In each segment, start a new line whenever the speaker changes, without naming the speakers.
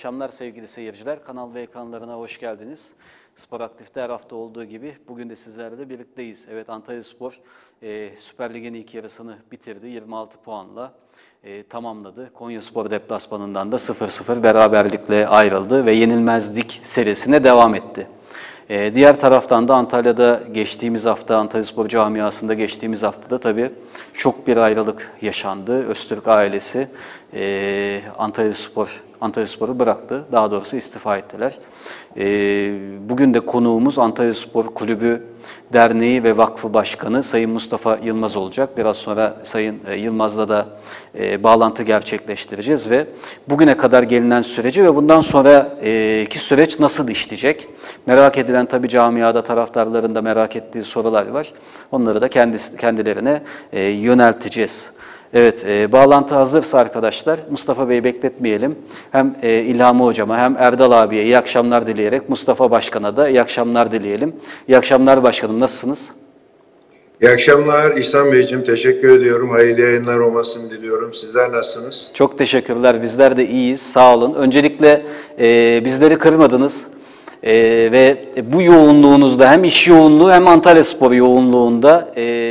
akşamlar sevgili seyirciler. Kanal V ekranlarına hoş geldiniz. Spor Aktif'te her hafta olduğu gibi bugün de sizlerle birlikteyiz. Evet, Antalyaspor Süper Lig'in ilk yarısını bitirdi. 26 puanla tamamladı. Konyaspor deplasmanından da 0-0 beraberlikle ayrıldı ve yenilmezlik serisine devam etti. Diğer taraftan da Antalya'da geçtiğimiz hafta, Antalyaspor camiasında geçtiğimiz haftada tabii şok bir ayrılık yaşandı. Öztürk ailesi Antalyaspor'u bıraktı. Daha doğrusu istifa ettiler. Bugün de konuğumuz Antalyaspor Kulübü Derneği ve Vakfı Başkanı Sayın Mustafa Yılmaz olacak. Biraz sonra Sayın Yılmaz'la da bağlantı gerçekleştireceğiz ve bugüne kadar gelinen süreci ve bundan sonraki süreç nasıl işleyecek? Merak edilen tabii camiada taraftarların da merak ettiği sorular var. Onları da kendilerine yönelteceğiz. Evet, bağlantı hazırsa arkadaşlar, Mustafa Bey'i bekletmeyelim. Hem İlhami Hocama hem Erdal abiye iyi akşamlar dileyerek Mustafa Başkan'a da iyi akşamlar dileyelim. İyi akşamlar başkanım, nasılsınız?
İyi akşamlar İhsan Beyciğim, teşekkür ediyorum. Hayırlı yayınlar olmasını diliyorum. Sizler nasılsınız?
Çok teşekkürler, bizler de iyiyiz, sağ olun. Öncelikle bizleri kırmadınız. Ve bu yoğunluğunuzda hem iş yoğunluğu hem Antalyaspor yoğunluğunda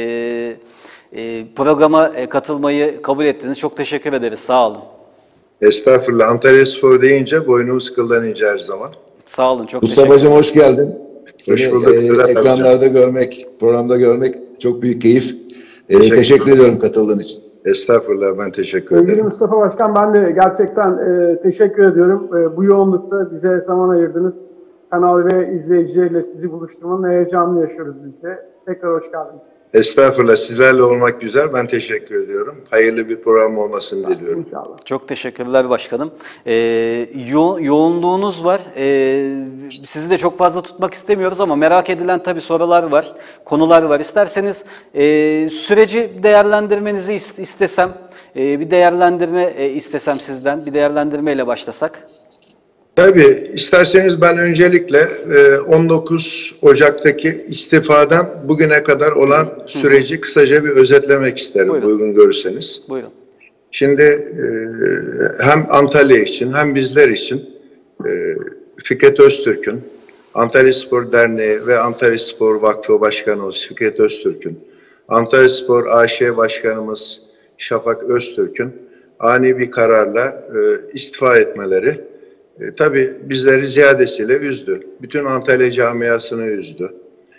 programa katılmayı kabul ettiniz. Çok teşekkür ederiz. Sağ olun.
Estağfurullah. Antalyaspor deyince boynumuz kıldan ince her zaman.
Sağ olun. Çok
Mustafa'cığım hoş geldin.
Hoş bulduk.
Ekranlarda görmek, programda görmek çok büyük keyif. Teşekkür ediyorum katıldığın için.
Estağfurullah. Ben teşekkür ederim.
Sevgili Mustafa Başkan, ben de gerçekten teşekkür ediyorum. Bu yoğunlukta bize zaman ayırdınız. Kanal ve izleyicileriyle sizi buluşturmanın heyecanını yaşıyoruz biz de. Tekrar hoş geldiniz.
Estağfurullah. Sizlerle olmak güzel. Ben teşekkür ediyorum. Hayırlı bir program olmasını diliyorum.
İnşallah.
Çok teşekkürler başkanım. Yoğunluğunuz var. Sizi de çok fazla tutmak istemiyoruz ama merak edilen tabii sorular var, konular var. İsterseniz süreci değerlendirmenizi istesem, bir değerlendirme istesem sizden, bir değerlendirmeyle başlasak.
Tabii, isterseniz ben öncelikle 19 Ocak'taki istifadan bugüne kadar olan süreci kısaca bir özetlemek isterim.
Buyurun.
Uygun görürseniz.
Buyurun.
Şimdi hem Antalya için hem bizler için Fikret Öztürk'ün, Antalyaspor Derneği ve Antalyaspor Vakfı Başkanımız Fikret Öztürk'ün, Antalyaspor AŞ Başkanımız Şafak Öztürk'ün ani bir kararla istifa etmeleri tabii bizleri ziyadesiyle üzdü. Bütün Antalya camiasını üzdü.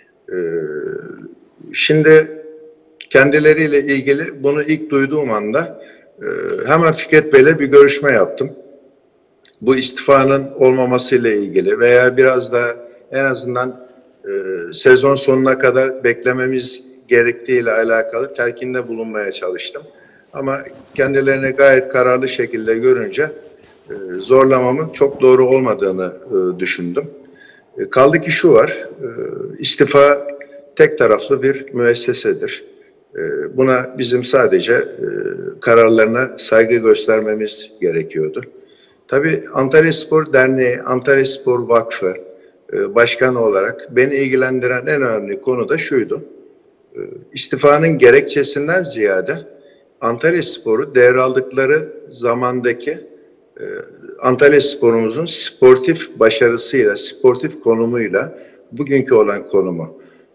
Şimdi kendileriyle ilgili bunu ilk duyduğum anda hemen Fikret Bey'le bir görüşme yaptım. Bu istifanın olmamasıyla ilgili veya biraz da en azından sezon sonuna kadar beklememiz gerektiğiyle alakalı telkinde bulunmaya çalıştım. Ama kendilerini gayet kararlı şekilde görünce zorlamamın çok doğru olmadığını düşündüm. Kaldı ki şu var, istifa tek taraflı bir müessesedir. Buna bizim sadece kararlarına saygı göstermemiz gerekiyordu. Tabii Antalyaspor Derneği, Antalyaspor Vakfı başkanı olarak beni ilgilendiren en önemli konu da şuydu. İstifanın gerekçesinden ziyade Antalyaspor'u devraldıkları zamandaki Antalyaspor'umuzun sportif başarısıyla, sportif konumuyla bugünkü olan konumu.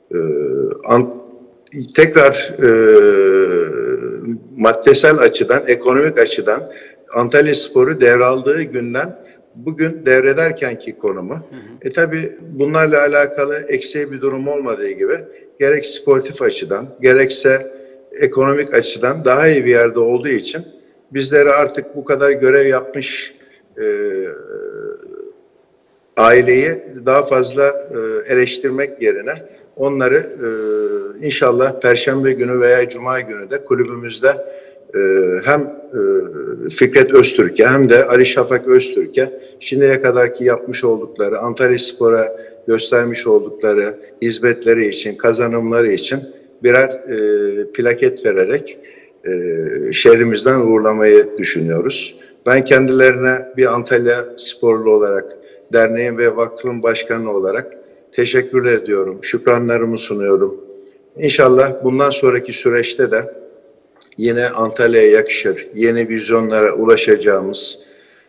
Tekrar maddesel açıdan, ekonomik açıdan Antalyaspor'u devraldığı günden bugün devrederkenki konumu. Tabii bunlarla alakalı eksiği bir durum olmadığı gibi gerek sportif açıdan, gerekse ekonomik açıdan daha iyi bir yerde olduğu için bizlere artık bu kadar görev yapmış aileyi daha fazla eleştirmek yerine onları inşallah Perşembe günü veya Cuma günü de kulübümüzde hem Fikret Öztürk'e hem de Ali Şafak Öztürk'e şimdiye kadarki yapmış oldukları, Antalyaspor'a göstermiş oldukları hizmetleri için, kazanımları için birer plaket vererek şehrimizden uğurlamayı düşünüyoruz. Ben kendilerine bir Antalya sporlu olarak, derneğin ve vakfın başkanı olarak teşekkür ediyorum, şükranlarımı sunuyorum. İnşallah bundan sonraki süreçte de yine Antalya'ya yakışır, yeni vizyonlara ulaşacağımız,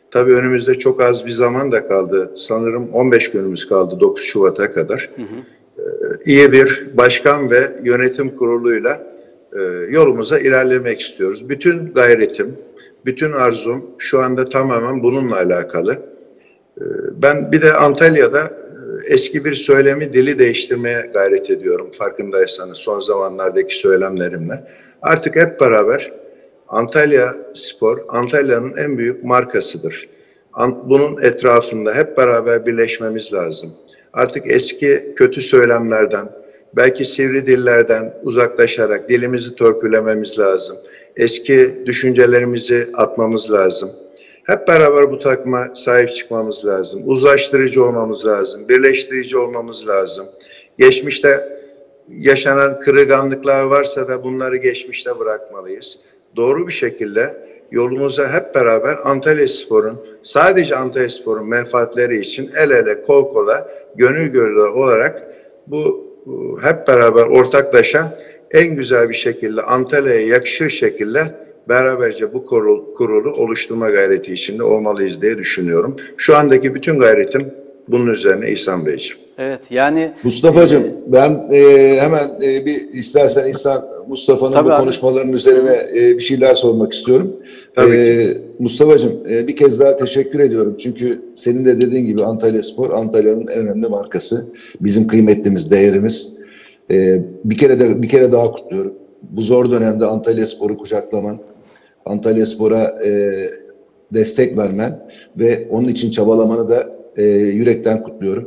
Tabii önümüzde çok az bir zaman da kaldı. Sanırım 15 günümüz kaldı 9 Şubat'a kadar. İyi bir başkan ve yönetim kuruluyla yolumuza ilerlemek istiyoruz. Bütün gayretim, bütün arzum şu anda tamamen bununla alakalı. Ben bir de Antalya'da eski bir söylemi, dili değiştirmeye gayret ediyorum. Farkındaysanız son zamanlardaki söylemlerimle. Artık hep beraber Antalya Spor, Antalya'nın en büyük markasıdır. Bunun etrafında hep beraber birleşmemiz lazım. Artık eski kötü söylemlerden, belki sivri dillerden uzaklaşarak dilimizi törpülememiz lazım. Eski düşüncelerimizi atmamız lazım. Hep beraber bu takıma sahip çıkmamız lazım. Uzlaştırıcı olmamız lazım. Birleştirici olmamız lazım. Geçmişte yaşanan kırılganlıklar varsa da bunları geçmişte bırakmalıyız. Doğru bir şekilde yolumuza hep beraber Antalyaspor'un, sadece Antalyaspor'un menfaatleri için el ele, kol kola, gönül gönül olarak bu hep beraber ortaklaşa en güzel bir şekilde Antalya'ya yakışır şekilde beraberce bu kurulu oluşturma gayreti içinde olmalıyız diye düşünüyorum. Şu andaki bütün gayretim bunun üzerine İhsan Beyciğim.
Evet, yani
Mustafa'cığım ben hemen bir istersen Mustafa'nın bu konuşmalarının üzerine bir şeyler sormak istiyorum. Mustafa'cığım bir kez daha teşekkür ediyorum. Çünkü senin de dediğin gibi Antalyaspor, Antalya'nın en önemli markası. Bizim kıymetlimiz, değerimiz. Bir kere daha kutluyorum. Bu zor dönemde Antalyaspor'u kucaklaman, Antalyaspor'a destek vermen ve onun için çabalamanı da yürekten kutluyorum.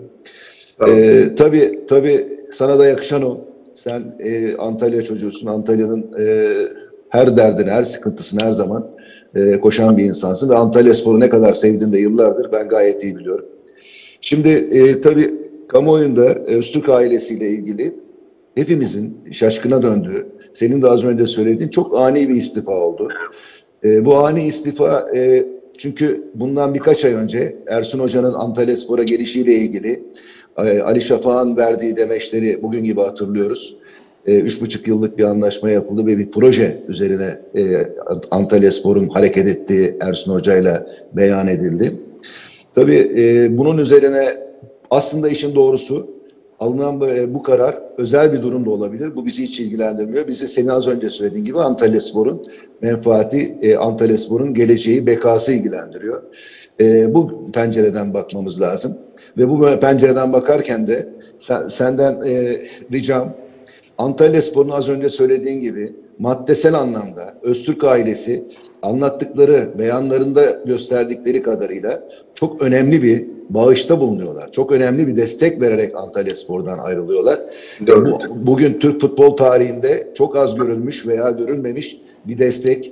Tabii sana da yakışan o. Sen Antalya çocuğusun. Antalya'nın her derdine, her sıkıntısına her zaman koşan bir insansın. Ve Antalyaspor'u ne kadar sevdiğini de yıllardır ben gayet iyi biliyorum. Şimdi tabii kamuoyunda Öztürk ailesiyle ilgili hepimizin şaşkına döndüğü, senin de az önce söylediğin çok ani bir istifa oldu. Bu ani istifa çünkü bundan birkaç ay önce Ersun Hoca'nın Antalyaspor'a gelişiyle ilgili Ali Şafak'ın verdiği demeçleri bugün gibi hatırlıyoruz. 3,5 yıllık bir anlaşma yapıldı ve bir proje üzerine Antalyaspor'un hareket ettiği Ersun Hoca'yla beyan edildi. Tabii bunun üzerine aslında işin doğrusu alınan bu karar özel bir durum da olabilir. Bu bizi hiç ilgilendirmiyor. Bizi senin az önce söylediğin gibi Antalyaspor'un menfaati, Antalyaspor'un geleceği, bekası ilgilendiriyor. Bu pencereden bakmamız lazım. Ve bu pencereden bakarken de senden ricam Antalyaspor'un az önce söylediğin gibi maddesel anlamda Öztürk ailesi anlattıkları beyanlarında gösterdikleri kadarıyla çok önemli bir bağışta bulunuyorlar. Çok önemli bir destek vererek Antalyaspor'dan ayrılıyorlar. Bugün Türk futbol tarihinde çok az görülmüş veya görülmemiş bir destek.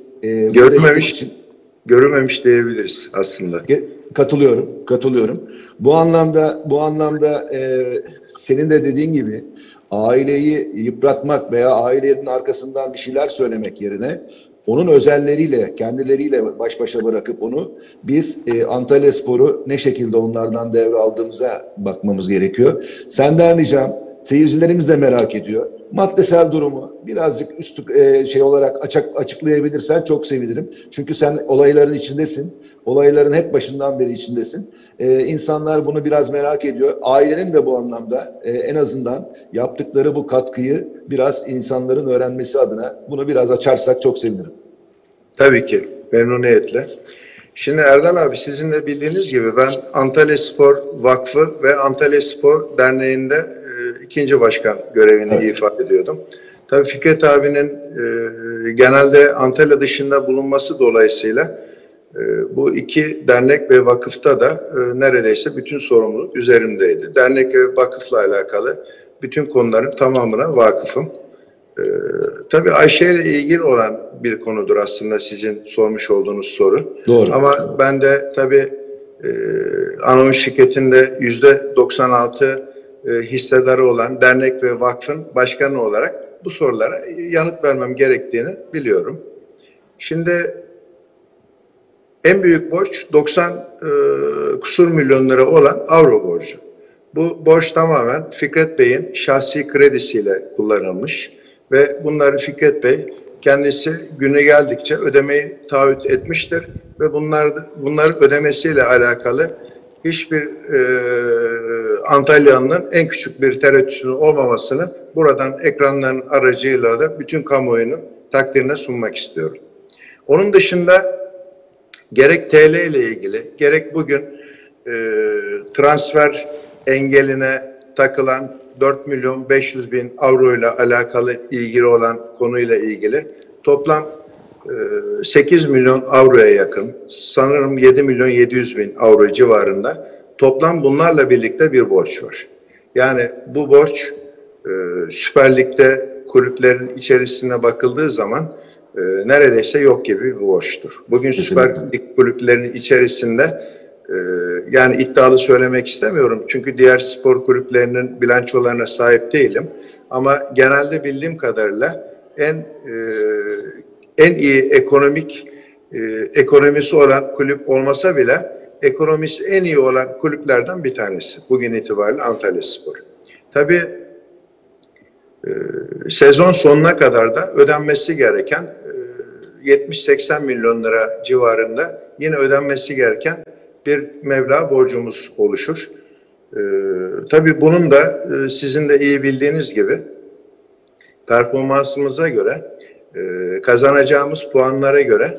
Görülmemiş diyebiliriz aslında.
Katılıyorum. Bu anlamda senin de dediğin gibi aileyi yıpratmak veya ailenin arkasından bir şeyler söylemek yerine onun özelleriyle, kendileriyle baş başa bırakıp onu biz Antalyaspor'u ne şekilde onlardan devraldığımıza bakmamız gerekiyor. Senden ricam, seyircilerimiz de merak ediyor. Maddesel durumu birazcık olarak açıklayabilirsen çok sevinirim. Çünkü sen olayların içindesin. Olayların hep başından beri içindesin. İnsanlar bunu biraz merak ediyor. Ailenin de bu anlamda en azından yaptıkları bu katkıyı biraz insanların öğrenmesi adına bunu biraz açarsak çok sevinirim.
Tabii ki, memnuniyetle. Şimdi Erdal abi sizin de bildiğiniz gibi ben Antalyaspor Vakfı ve Antalyaspor Derneği'nde ikinci başkan görevini ifade ediyordum. Tabii Fikret abinin genelde Antalya dışında bulunması dolayısıyla bu iki dernek ve vakıfta da neredeyse bütün sorumluluk üzerimdeydi. Dernek ve vakıfla alakalı bütün konuların tamamına vakıfım. Tabii Ayşe ile ilgili olan bir konudur aslında sizin sormuş olduğunuz soru.
Doğru.
Ama ben de tabii anonim şirketinde %96 hissedarı olan dernek ve vakfın başkanı olarak bu sorulara yanıt vermem gerektiğini biliyorum. Şimdi en büyük borç 90 kusur milyon lira olan avro borcu. Bu borç tamamen Fikret Bey'in şahsi kredisiyle kullanılmış ve bunları Fikret Bey kendisi günü geldikçe ödemeyi taahhüt etmiştir ve bunların ödemesiyle alakalı hiçbir Antalyalı'nın en küçük bir tereddütünün olmamasını buradan ekranların aracıyla da bütün kamuoyunun takdirine sunmak istiyorum. Onun dışında gerek TL ile ilgili, gerek bugün transfer engeline takılan 4.500.000 avro ile alakalı ilgili olan konuyla ilgili toplam 8 milyon avroya yakın, sanırım 7.700.000 avro civarında toplam bunlarla birlikte bir borç var. Yani bu borç Süper Lig'de kulüplerin içerisine bakıldığı zaman neredeyse yok gibi bir borçtur. Bugün Süper Lig kulüplerinin içerisinde yani iddialı söylemek istemiyorum çünkü diğer spor kulüplerinin bilançolarına sahip değilim. Ama genelde bildiğim kadarıyla en iyi ekonomisi olan kulüp olmasa bile ekonomisi en iyi olan kulüplerden bir tanesi. Bugün itibariyle Antalyaspor. Tabii sezon sonuna kadar da ödenmesi gereken 70-80 milyon lira civarında yine ödenmesi gereken bir meblağ borcumuz oluşur. Tabii bunun da sizin de iyi bildiğiniz gibi performansımıza göre, kazanacağımız puanlara göre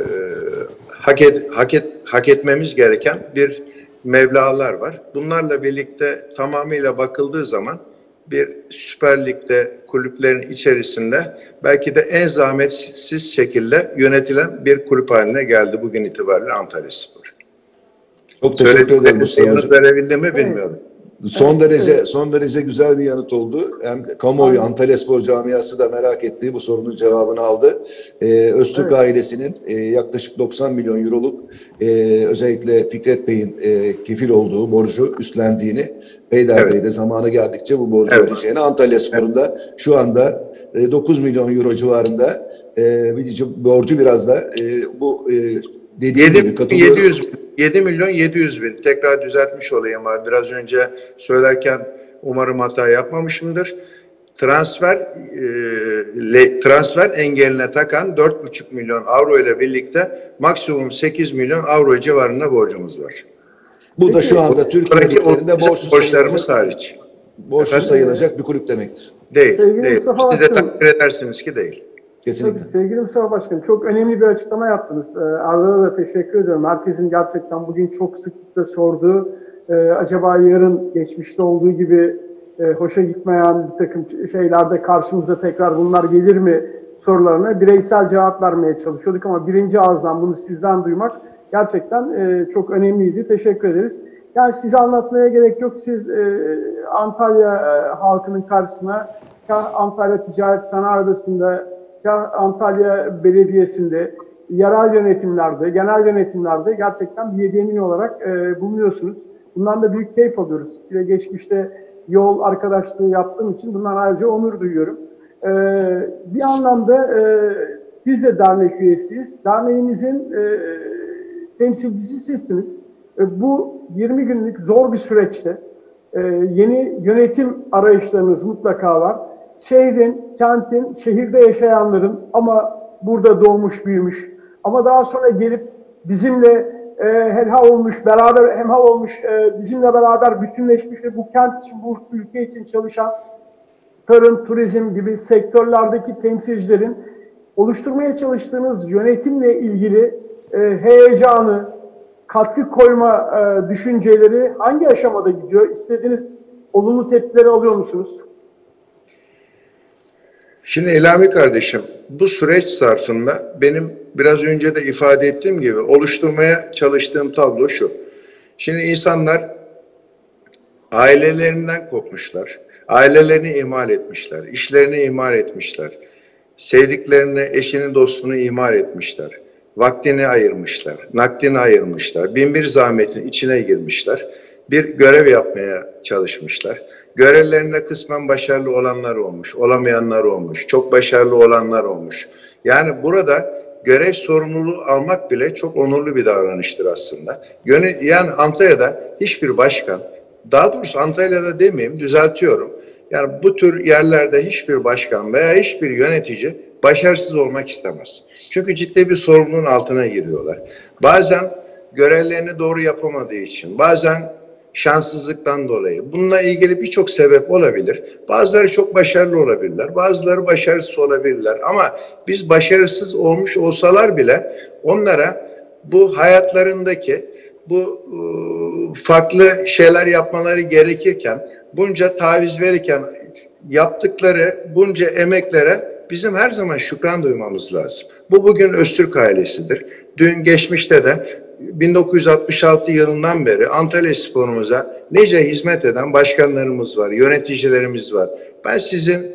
hak etmemiz gereken bir meblağlar var. Bunlarla birlikte tamamıyla bakıldığı zaman bir Süper Lig'de kulüplerin içerisinde belki de en zahmetsiz şekilde yönetilen bir kulüp haline geldi bugün itibariyle Antalyaspor.
Çok teşekkür ederim Mustafa Hocam.
Verebildim mi bilmiyorum.
Son derece güzel bir yanıt oldu. Hem kamuoyu, Antalyaspor camiası da merak ettiği bu sorunun cevabını aldı. Öztürk ailesinin yaklaşık 90 milyon euroluk özellikle Fikret Bey'in kefil olduğu borcu üstlendiğini, Peyder Bey de zamanı geldikçe bu borcu ödeyeceğini, Antalyaspor'un da şu anda 9 milyon euro civarında borcu biraz da bu dediğim gibi katılıyorum.
7.700.000 tekrar düzeltmiş olayım abi. Biraz önce söylerken umarım hata yapmamışımdır. Transfer engeline takan 4,5 milyon avro ile birlikte maksimum 8 milyon avro civarında borcumuz var.
Bu da şu anda Türkiye liglerinde
borçlarımız hariç.
Borçsuz sayılacak bir kulüp demektir.
Değil. Siz de takdir edersiniz ki değil.
Kesinlikle.
Tabii, sevgili Mustafa Başkanım, çok önemli bir açıklama yaptınız. Arda'da da teşekkür ediyorum. Herkesin gerçekten bugün çok sıklıkla sorduğu, acaba yarın geçmişte olduğu gibi hoşa gitmeyen bir takım şeylerde karşımıza tekrar bunlar gelir mi sorularına bireysel cevap vermeye çalışıyorduk ama birinci ağızdan bunu sizden duymak gerçekten çok önemliydi. Teşekkür ederiz. Yani size anlatmaya gerek yok. Siz Antalya halkının karşısına, Antalya Ticaret Sanayi Odası'nda, Antalya Belediyesi'nde, yerel yönetimlerde, genel yönetimlerde gerçekten bir yedemin olarak bulunuyorsunuz. Bundan da büyük keyif alıyoruz. Bir geçmişte yol arkadaşlığı yaptığım için bundan ayrıca onur duyuyorum. Bir anlamda biz de dernek üyesiyiz. Derneğimizin temsilcisi sizsiniz. Bu 20 günlük zor bir süreçte yeni yönetim arayışlarınız mutlaka var. Şehrin, kentin, şehirde yaşayanların ama burada doğmuş, büyümüş ama daha sonra gelip bizimle hemhal olmuş, bizimle beraber bütünleşmiş ve bu kent için, bu ülke için çalışan tarım, turizm gibi sektörlerdeki temsilcilerin oluşturmaya çalıştığınız yönetimle ilgili heyecanı, katkı koyma düşünceleri hangi aşamada gidiyor? İstediğiniz olumlu tepkileri alıyor musunuz?
Şimdi İlhami kardeşim, bu süreç zarfında benim biraz önce de ifade ettiğim gibi oluşturmaya çalıştığım tablo şu. Şimdi insanlar ailelerinden kopmuşlar, ailelerini ihmal etmişler, işlerini ihmal etmişler, sevdiklerini, eşini, dostunu ihmal etmişler, vaktini ayırmışlar, nakdini ayırmışlar, binbir zahmetin içine girmişler, bir görev yapmaya çalışmışlar. Görevlerinde kısmen başarılı olanlar olmuş, olamayanlar olmuş, çok başarılı olanlar olmuş. Yani burada görev sorumluluğu almak bile çok onurlu bir davranıştır aslında. Yani Antalya'da hiçbir başkan, daha doğrusu Antalya'da demeyeyim, düzeltiyorum. Yani bu tür yerlerde hiçbir başkan veya hiçbir yönetici başarısız olmak istemez. Çünkü ciddi bir sorumluluğun altına giriyorlar. Bazen görevlerini doğru yapamadığı için, bazen şanssızlıktan dolayı. Bununla ilgili birçok sebep olabilir. Bazıları çok başarılı olabilirler, bazıları başarısız olabilirler. Ama biz başarısız olmuş olsalar bile onlara bu hayatlarındaki bu farklı şeyler yapmaları gerekirken, bunca taviz verirken yaptıkları bunca emeklere bizim her zaman şükran duymamız lazım. Bu bugün Öztürk ailesidir. Dün geçmişte de 1966 yılından beri Antalyaspor'umuza nice hizmet eden başkanlarımız var, yöneticilerimiz var. Ben sizin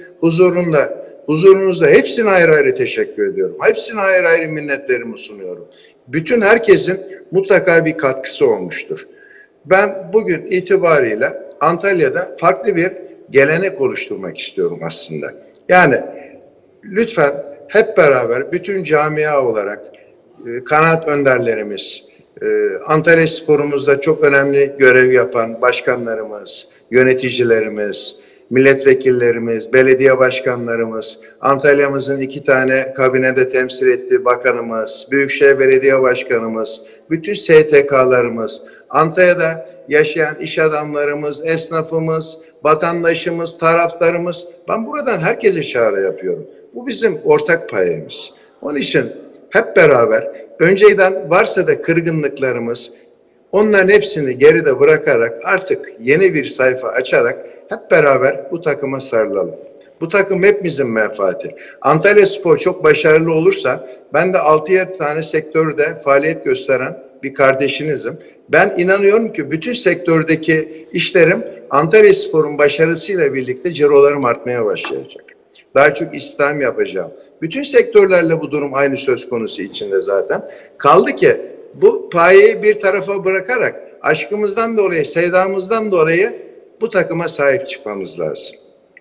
huzurunuzda hepsine ayrı ayrı teşekkür ediyorum. Hepsine ayrı ayrı minnetlerimi sunuyorum. Bütün herkesin mutlaka bir katkısı olmuştur. Ben bugün itibariyle Antalya'da farklı bir gelenek oluşturmak istiyorum aslında. Yani lütfen hep beraber bütün camia olarak kanaat önderlerimiz, Antalyaspor'umuzda çok önemli görev yapan başkanlarımız, yöneticilerimiz, milletvekillerimiz, belediye başkanlarımız, Antalya'mızın 2 tane kabinede temsil ettiği bakanımız, Büyükşehir Belediye Başkanımız, bütün STK'larımız, Antalya'da yaşayan iş adamlarımız, esnafımız, vatandaşımız, taraftarımız, ben buradan herkese çağrı yapıyorum. Bu bizim ortak payımız. Onun için hep beraber önceden varsa da kırgınlıklarımız, onların hepsini geride bırakarak artık yeni bir sayfa açarak hep beraber bu takıma sarılalım. Bu takım hepimizin menfaati. Antalyaspor çok başarılı olursa ben de 6-7 tane sektörde faaliyet gösteren bir kardeşinizim. Ben inanıyorum ki bütün sektördeki işlerim Antalyaspor'un başarısıyla birlikte cirolarım artmaya başlayacak. Daha çok istihdam yapacağım. Bütün sektörlerle bu durum aynı söz konusu içinde zaten. Kaldı ki bu payeyi bir tarafa bırakarak aşkımızdan dolayı, sevdamızdan dolayı bu takıma sahip çıkmamız lazım.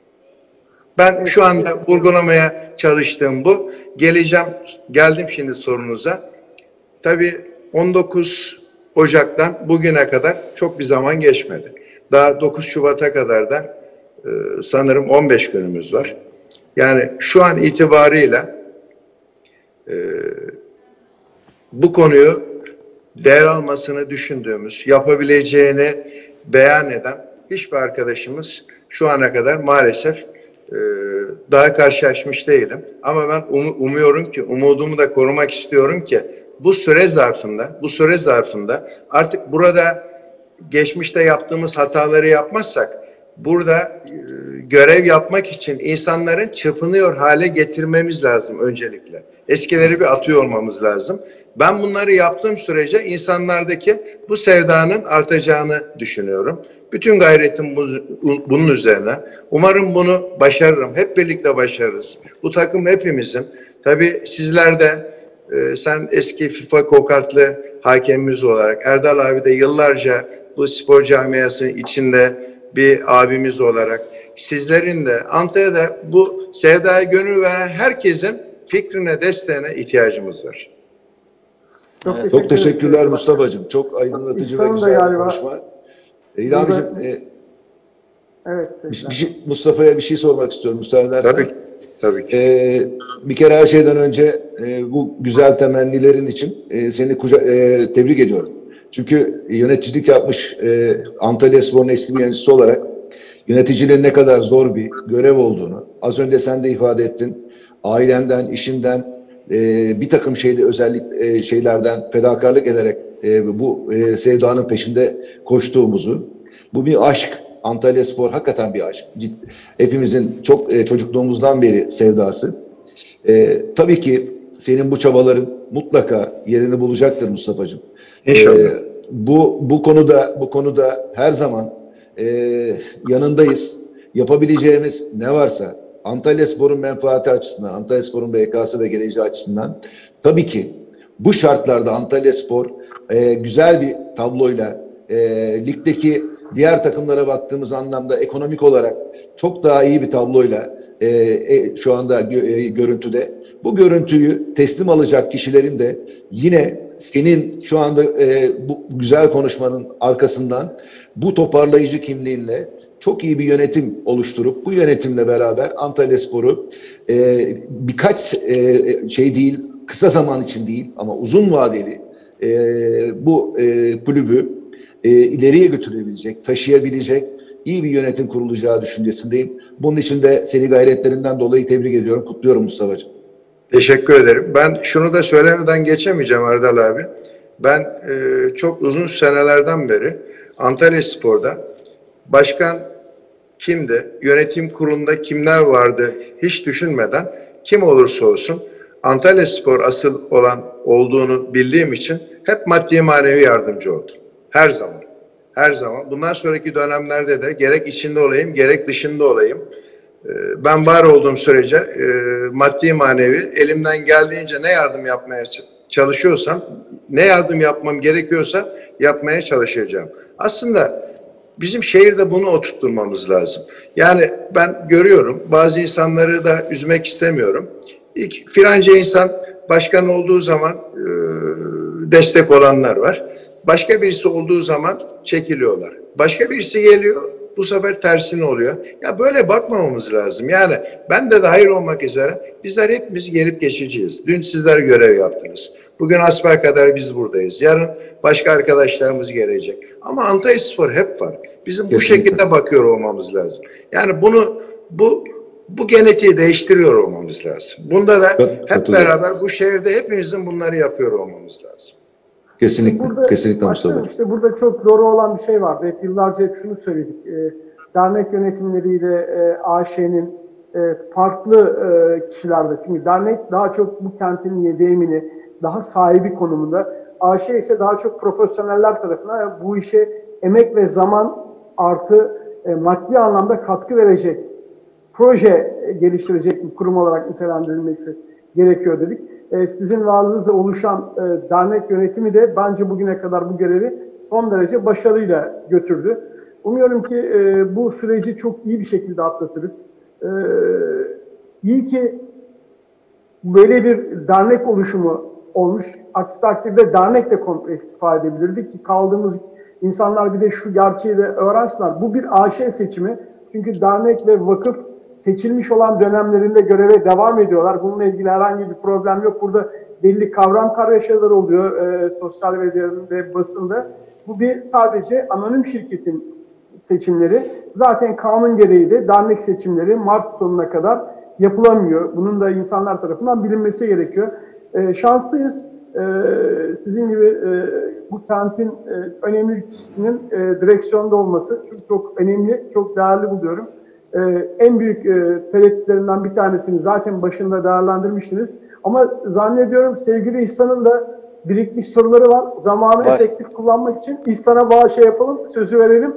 Ben şu anda vurgulamaya çalıştığım bu. Geldim şimdi sorunuza. Tabii 19 Ocak'tan bugüne kadar çok bir zaman geçmedi. Daha 9 Şubat'a kadar da sanırım 15 günümüz var. Yani şu an itibarıyla bu konuyu değer almasını düşündüğümüz, yapabileceğini beyan eden hiçbir arkadaşımız şu ana kadar maalesef daha karşılaşmış değilim. Ama ben umuyorum ki, umudumu da korumak istiyorum ki bu süre zarfında artık burada geçmişte yaptığımız hataları yapmazsak burada görev yapmak için insanların çırpınıyor hale getirmemiz lazım öncelikle. Eskileri bir atıyor olmamız lazım. Ben bunları yaptığım sürece insanlardaki bu sevdanın artacağını düşünüyorum. Bütün gayretim bunun üzerine. Umarım bunu başarırım. Hep birlikte başarırız. Bu takım hepimizin. Tabii sizler de sen eski FIFA go-kartlı hakemimiz olarak, Erdal abi de yıllarca bu spor camiasının içinde bir abimiz olarak, sizlerin de Antalya'da bu sevdaya gönül veren herkesin fikrine, desteğine ihtiyacımız var.
Çok teşekkürler Mustafa'cığım. Çok aydınlatıcı ve güzel bir konuşma. İlhamicim,
evet,
Mustafa'ya bir şey sormak istiyorum müsaade edersen.
Tabii ki.
Bir kere her şeyden önce bu güzel temennilerin için seni tebrik ediyorum. Çünkü yöneticilik yapmış Antalyaspor'un eski bir yöneticisi olarak yöneticiliğin ne kadar zor bir görev olduğunu az önce sen de ifade ettin. Ailenden, işinden bir takım şeylerden fedakarlık ederek bu sevdanın peşinde koştuğumuzu, bu bir aşk. Antalyaspor hakikaten bir aşk. Hepimizin çok çocukluğumuzdan beri sevdası. Tabii ki senin bu çabaların mutlaka yerini bulacaktır Mustafa'cığım.
İnşallah.
Bu konuda her zaman yanındayız. Yapabileceğimiz ne varsa Antalyaspor'un menfaati açısından, Antalyaspor'un BK'sı ve geleceği açısından tabii ki bu şartlarda Antalyaspor güzel bir tabloyla ligdeki diğer takımlara baktığımız anlamda ekonomik olarak çok daha iyi bir tabloyla şu anda görüntüde. Bu görüntüyü teslim alacak kişilerin de yine senin şu anda bu güzel konuşmanın arkasından bu toparlayıcı kimliğinle çok iyi bir yönetim oluşturup bu yönetimle beraber Antalyaspor'u birkaç şey değil, kısa zaman için değil ama uzun vadeli bu kulübü ileriye götürebilecek, taşıyabilecek iyi bir yönetim kurulacağı düşüncesindeyim. Bunun için de seni gayretlerinden dolayı tebrik ediyorum, kutluyorum Mustafa'cığım.
Teşekkür ederim. Ben şunu da söylemeden geçemeyeceğim Erdal abi. Ben çok uzun senelerden beri Antalyaspor'da başkan kimdi, yönetim kurulunda kimler vardı hiç düşünmeden kim olursa olsun Antalyaspor asıl olan olduğunu bildiğim için hep maddi manevi yardımcı oldum. Her zaman. Her zaman. Bundan sonraki dönemlerde de gerek içinde olayım gerek dışında olayım. Ben var olduğum sürece maddi manevi elimden geldiğince ne yardım yapmaya çalışıyorsam, ne yardım yapmam gerekiyorsa yapmaya çalışacağım. Aslında bizim şehirde bunu oturtturmamız lazım. Yani ben görüyorum, bazı insanları da üzmek istemiyorum. Filanca insan başkan olduğu zaman destek olanlar var. Başka birisi olduğu zaman çekiliyorlar. Başka birisi geliyor, bu sefer tersine oluyor. Ya böyle bakmamamız lazım. Yani ben de dahil olmak üzere bizler hepimiz gelip geçeceğiz. Dün sizler görev yaptınız. Bugün asbelkader biz buradayız. Yarın başka arkadaşlarımız gelecek. Ama Antalyaspor hep var. Bizim bu şekilde bakıyor olmamız lazım. Yani bu genetiği değiştiriyor olmamız lazım. Bunda da hep beraber bu şehirde hepimizin bunları yapıyor olmamız lazım.
Kesinlikle, kesinlikle Mustafa.
İşte burada çok doğru olan bir şey vardı. Hep yıllarca hep şunu söyledik. Dernek yönetimleriyle AŞ'nin farklı kişilerde. Çünkü dernek daha çok bu kentin yedeğimini, daha sahibi konumunda. AŞ ise daha çok profesyoneller tarafından bu işe emek ve zaman artı maddi anlamda katkı verecek, proje geliştirecek bir kurum olarak nitelendirilmesi gerekiyor dedik. Sizin varlığınızla oluşan dernek yönetimi de bence bugüne kadar bu görevi son derece başarıyla götürdü. Umuyorum ki bu süreci çok iyi bir şekilde atlatırız. İyi ki böyle bir dernek oluşumu olmuş. Aksi takdirde dernek de komple istifa edebilirdi ki kaldığımız insanlar bir de şu gerçeği de öğrensinler. Bu bir AŞ seçimi. Çünkü dernek ve vakıf seçilmiş olan dönemlerinde göreve devam ediyorlar. Bununla ilgili herhangi bir problem yok. Burada belli kavram kargaşaları oluyor sosyal medyada ve basında. Bu bir sadece anonim şirketin seçimleri. Zaten kanun gereği de dernek seçimleri Mart sonuna kadar yapılamıyor. Bunun da insanlar tarafından bilinmesi gerekiyor. Şanslıyız. Sizin gibi bu kentin önemli bir kişisinin direksiyonda olması çok önemli, çok değerli buluyorum. En büyük tereddütlerinden bir tanesini zaten başında değerlendirmiştiniz. Ama zannediyorum sevgili İhsan'ın da birikmiş soruları var. Zamanı efektif kullanmak için İhsan'a bağış yapalım, sözü verelim.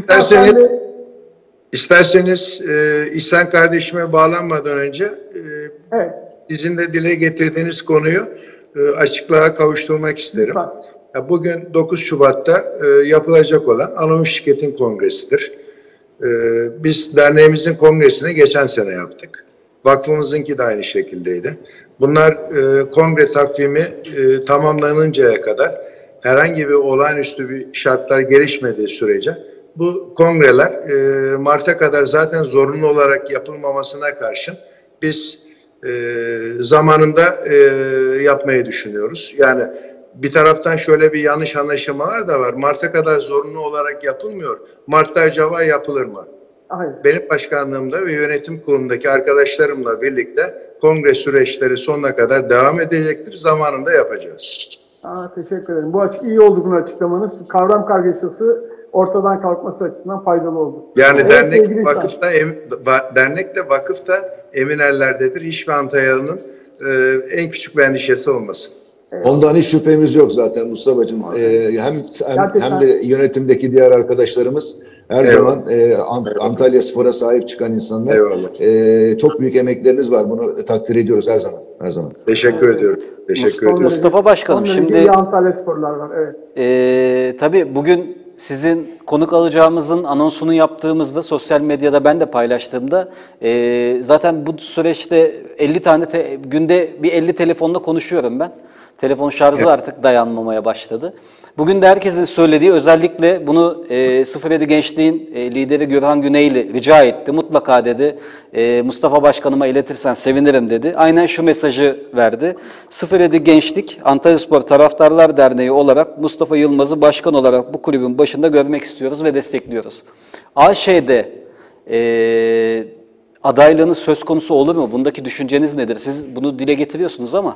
İsterseniz İhsan kardeşime bağlanmadan önce
evet,
sizin de dile getirdiğiniz konuyu açıklığa kavuşturmak isterim. Ya bugün 9 Şubat'ta yapılacak olan anonim şirketin kongresidir. Biz derneğimizin kongresini geçen sene yaptık. Vakfımızınki de aynı şekildeydi. Bunlar kongre takvimi tamamlanıncaya kadar herhangi bir olağanüstü bir şartlar gelişmediği sürece bu kongreler Mart'a kadar zaten zorunlu olarak yapılmamasına karşın biz zamanında yapmayı düşünüyoruz. Yani bir taraftan şöyle bir yanlış anlaşılmalar da var. Mart'a kadar zorunlu olarak yapılmıyor. Mart'ta acaba yapılır mı?
Hayır.
Benim başkanlığımda ve yönetim kurulundaki arkadaşlarımla birlikte kongre süreçleri sonuna kadar devam edecektir. Zamanında yapacağız.
Teşekkür ederim. Bu iyi oldu bunu açıklamanız. Kavram kargaşası ortadan kalkması açısından faydalı oldu.
Yani dernek de vakıf da emin ellerdedir. Hiçbir Antalyalı'nın en küçük bir endişesi olmasın.
Ondan hiç şüphemiz yok zaten Mustafa'cığım. Hem de yönetimdeki diğer arkadaşlarımız her zaman Antalyaspor'a sahip çıkan insanlar. Çok büyük emekleriniz var. Bunu takdir ediyoruz her zaman. Her zaman.
Teşekkür ediyorum. Teşekkür ediyorum.
Mustafa Başkanım, şimdi
Antalyasporlar var. Evet.
Tabii bugün sizin konuk alacağımızın anonsunu yaptığımızda sosyal medyada ben de paylaştığımda zaten bu süreçte 50 tane günde bir 50 telefonla konuşuyorum ben. Telefon şarjı artık dayanmamaya başladı. Bugün de herkesin söylediği, özellikle bunu 07 Gençliğin lideri Gürhan Güneyli rica etti. Mutlaka dedi, Mustafa Başkanıma iletirsen sevinirim dedi. Aynen şu mesajı verdi. 07 Gençlik Antalyaspor Taraftarlar Derneği olarak Mustafa Yılmaz'ı başkan olarak bu kulübün başında görmek istiyoruz ve destekliyoruz. AŞ'de adaylığınız söz konusu olur mu? Bundaki düşünceniz nedir? Siz bunu dile getiriyorsunuz ama.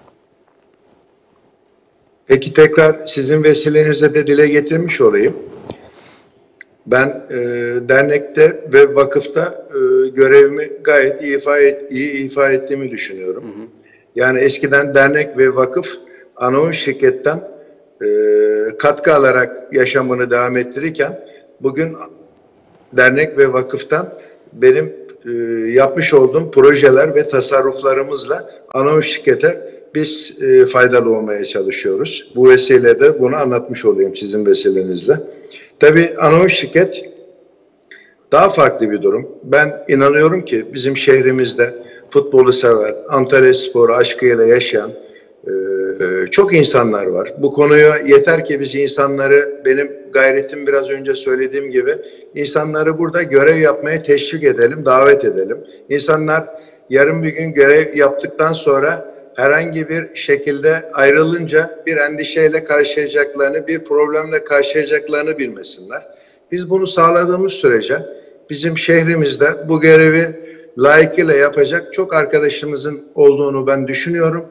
Peki tekrar sizin vesilenizle de dile getirmiş olayım. Ben dernekte ve vakıfta görevimi gayet iyi ifa ettiğimi düşünüyorum. Yani eskiden dernek ve vakıf anonim şirketten katkı alarak yaşamını devam ettirirken bugün dernek ve vakıftan benim yapmış olduğum projeler ve tasarruflarımızla anonim şirkete biz faydalı olmaya çalışıyoruz. Bu vesileyle bunu anlatmış olayım sizin vesilenizle. Tabii anonim şirket daha farklı bir durum. Ben inanıyorum ki bizim şehrimizde futbolu sever, Antalyaspor'u aşkıyla yaşayan çok insanlar var. Bu konuyu yeter ki biz insanları, benim gayretim biraz önce söylediğim gibi, insanları burada görev yapmaya teşvik edelim, davet edelim. İnsanlar yarın bir gün görev yaptıktan sonra herhangi bir şekilde ayrılınca bir endişeyle karşılayacaklarını, bir problemle karşılayacaklarını bilmesinler. Biz bunu sağladığımız sürece bizim şehrimizde bu görevi layıkıyla yapacak çok arkadaşımızın olduğunu ben düşünüyorum.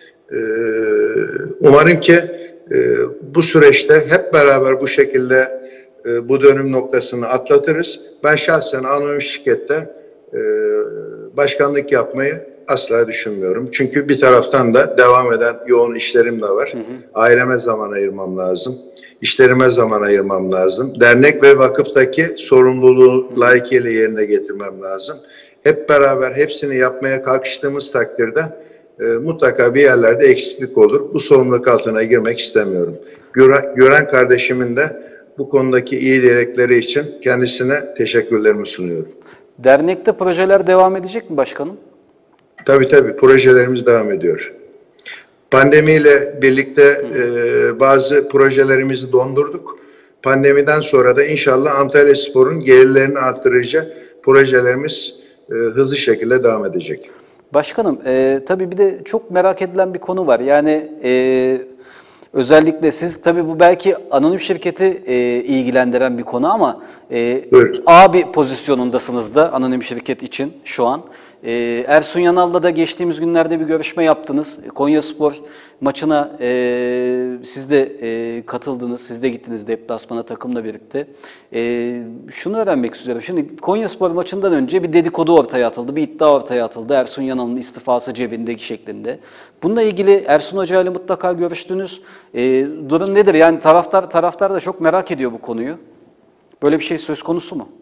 Umarım ki bu süreçte hep beraber bu şekilde bu dönüm noktasını atlatırız. Ben şahsen anonim şirkette başkanlık yapmayı asla düşünmüyorum. Çünkü bir taraftan da devam eden yoğun işlerim de var. Aileme zaman ayırmam lazım. İşlerime zaman ayırmam lazım. Dernek ve vakıftaki sorumluluğu layıkıyla yerine getirmem lazım. Hep beraber hepsini yapmaya kalkıştığımız takdirde mutlaka bir yerlerde eksiklik olur. Bu sorumluluk altına girmek istemiyorum. Gören kardeşimin de bu konudaki iyi dilekleri için kendisine teşekkürlerimi sunuyorum.
Dernekte projeler devam edecek mi başkanım?
Tabii projelerimiz devam ediyor. Pandemiyle birlikte bazı projelerimizi dondurduk. Pandemiden sonra da inşallah Antalyaspor'un gelirlerini artırıcı projelerimiz hızlı şekilde devam edecek.
Başkanım, tabii bir de çok merak edilen bir konu var. Yani özellikle siz, tabii bu belki anonim şirketi ilgilendiren bir konu ama abi pozisyonundasınız da anonim şirket için şu an. Ersun Yanal'la da geçtiğimiz günlerde bir görüşme yaptınız. Konyaspor maçına siz de katıldınız, siz de gittiniz deplasmana takımla birlikte. Şunu öğrenmek istiyorum. Şimdi Konyaspor maçından önce bir dedikodu ortaya atıldı, bir iddia ortaya atıldı. Ersun Yanal'ın istifası cebindeki şeklinde. Bununla ilgili Ersun Hoca ile mutlaka görüştünüz. Durum nedir? Yani taraftar da çok merak ediyor bu konuyu. Böyle bir şey söz konusu mu?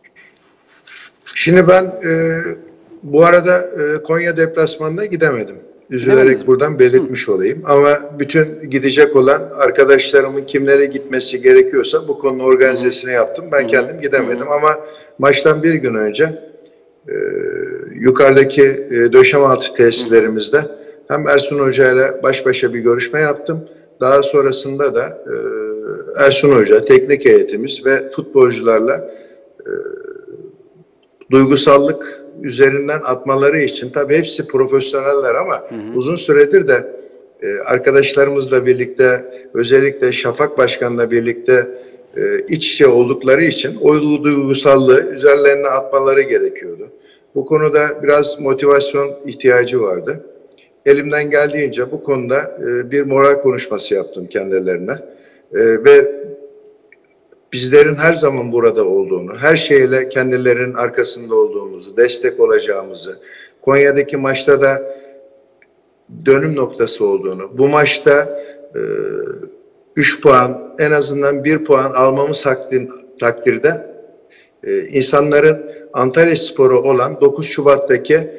Şimdi ben bu arada Konya deplasmanına gidemedim. Üzülerek buradan belirtmiş olayım. Ama bütün gidecek olan arkadaşlarımın kimlere gitmesi gerekiyorsa bu konunun organizasyonu yaptım. Ben kendim gidemedim ama maçtan bir gün önce yukarıdaki döşemealtı tesislerimizde hem Ersun Hoca ile baş başa bir görüşme yaptım. Daha sonrasında da Ersun Hoca, teknik heyetimiz ve futbolcularla duygusallık üzerinden atmaları için, tabii hepsi profesyoneller ama uzun süredir de arkadaşlarımızla birlikte, özellikle Şafak Başkan'la birlikte iç içe oldukları için o duygusallığı üzerlerine atmaları gerekiyordu. Bu konuda biraz motivasyon ihtiyacı vardı. Elimden geldiğince bu konuda bir moral konuşması yaptım kendilerine ve bizlerin her zaman burada olduğunu, her şeyle kendilerinin arkasında olduğumuzu, destek olacağımızı, Konya'daki maçta da dönüm noktası olduğunu, bu maçta 3 puan, en azından 1 puan almamız takdirde insanların Antalyaspor'a olan 9 Şubat'taki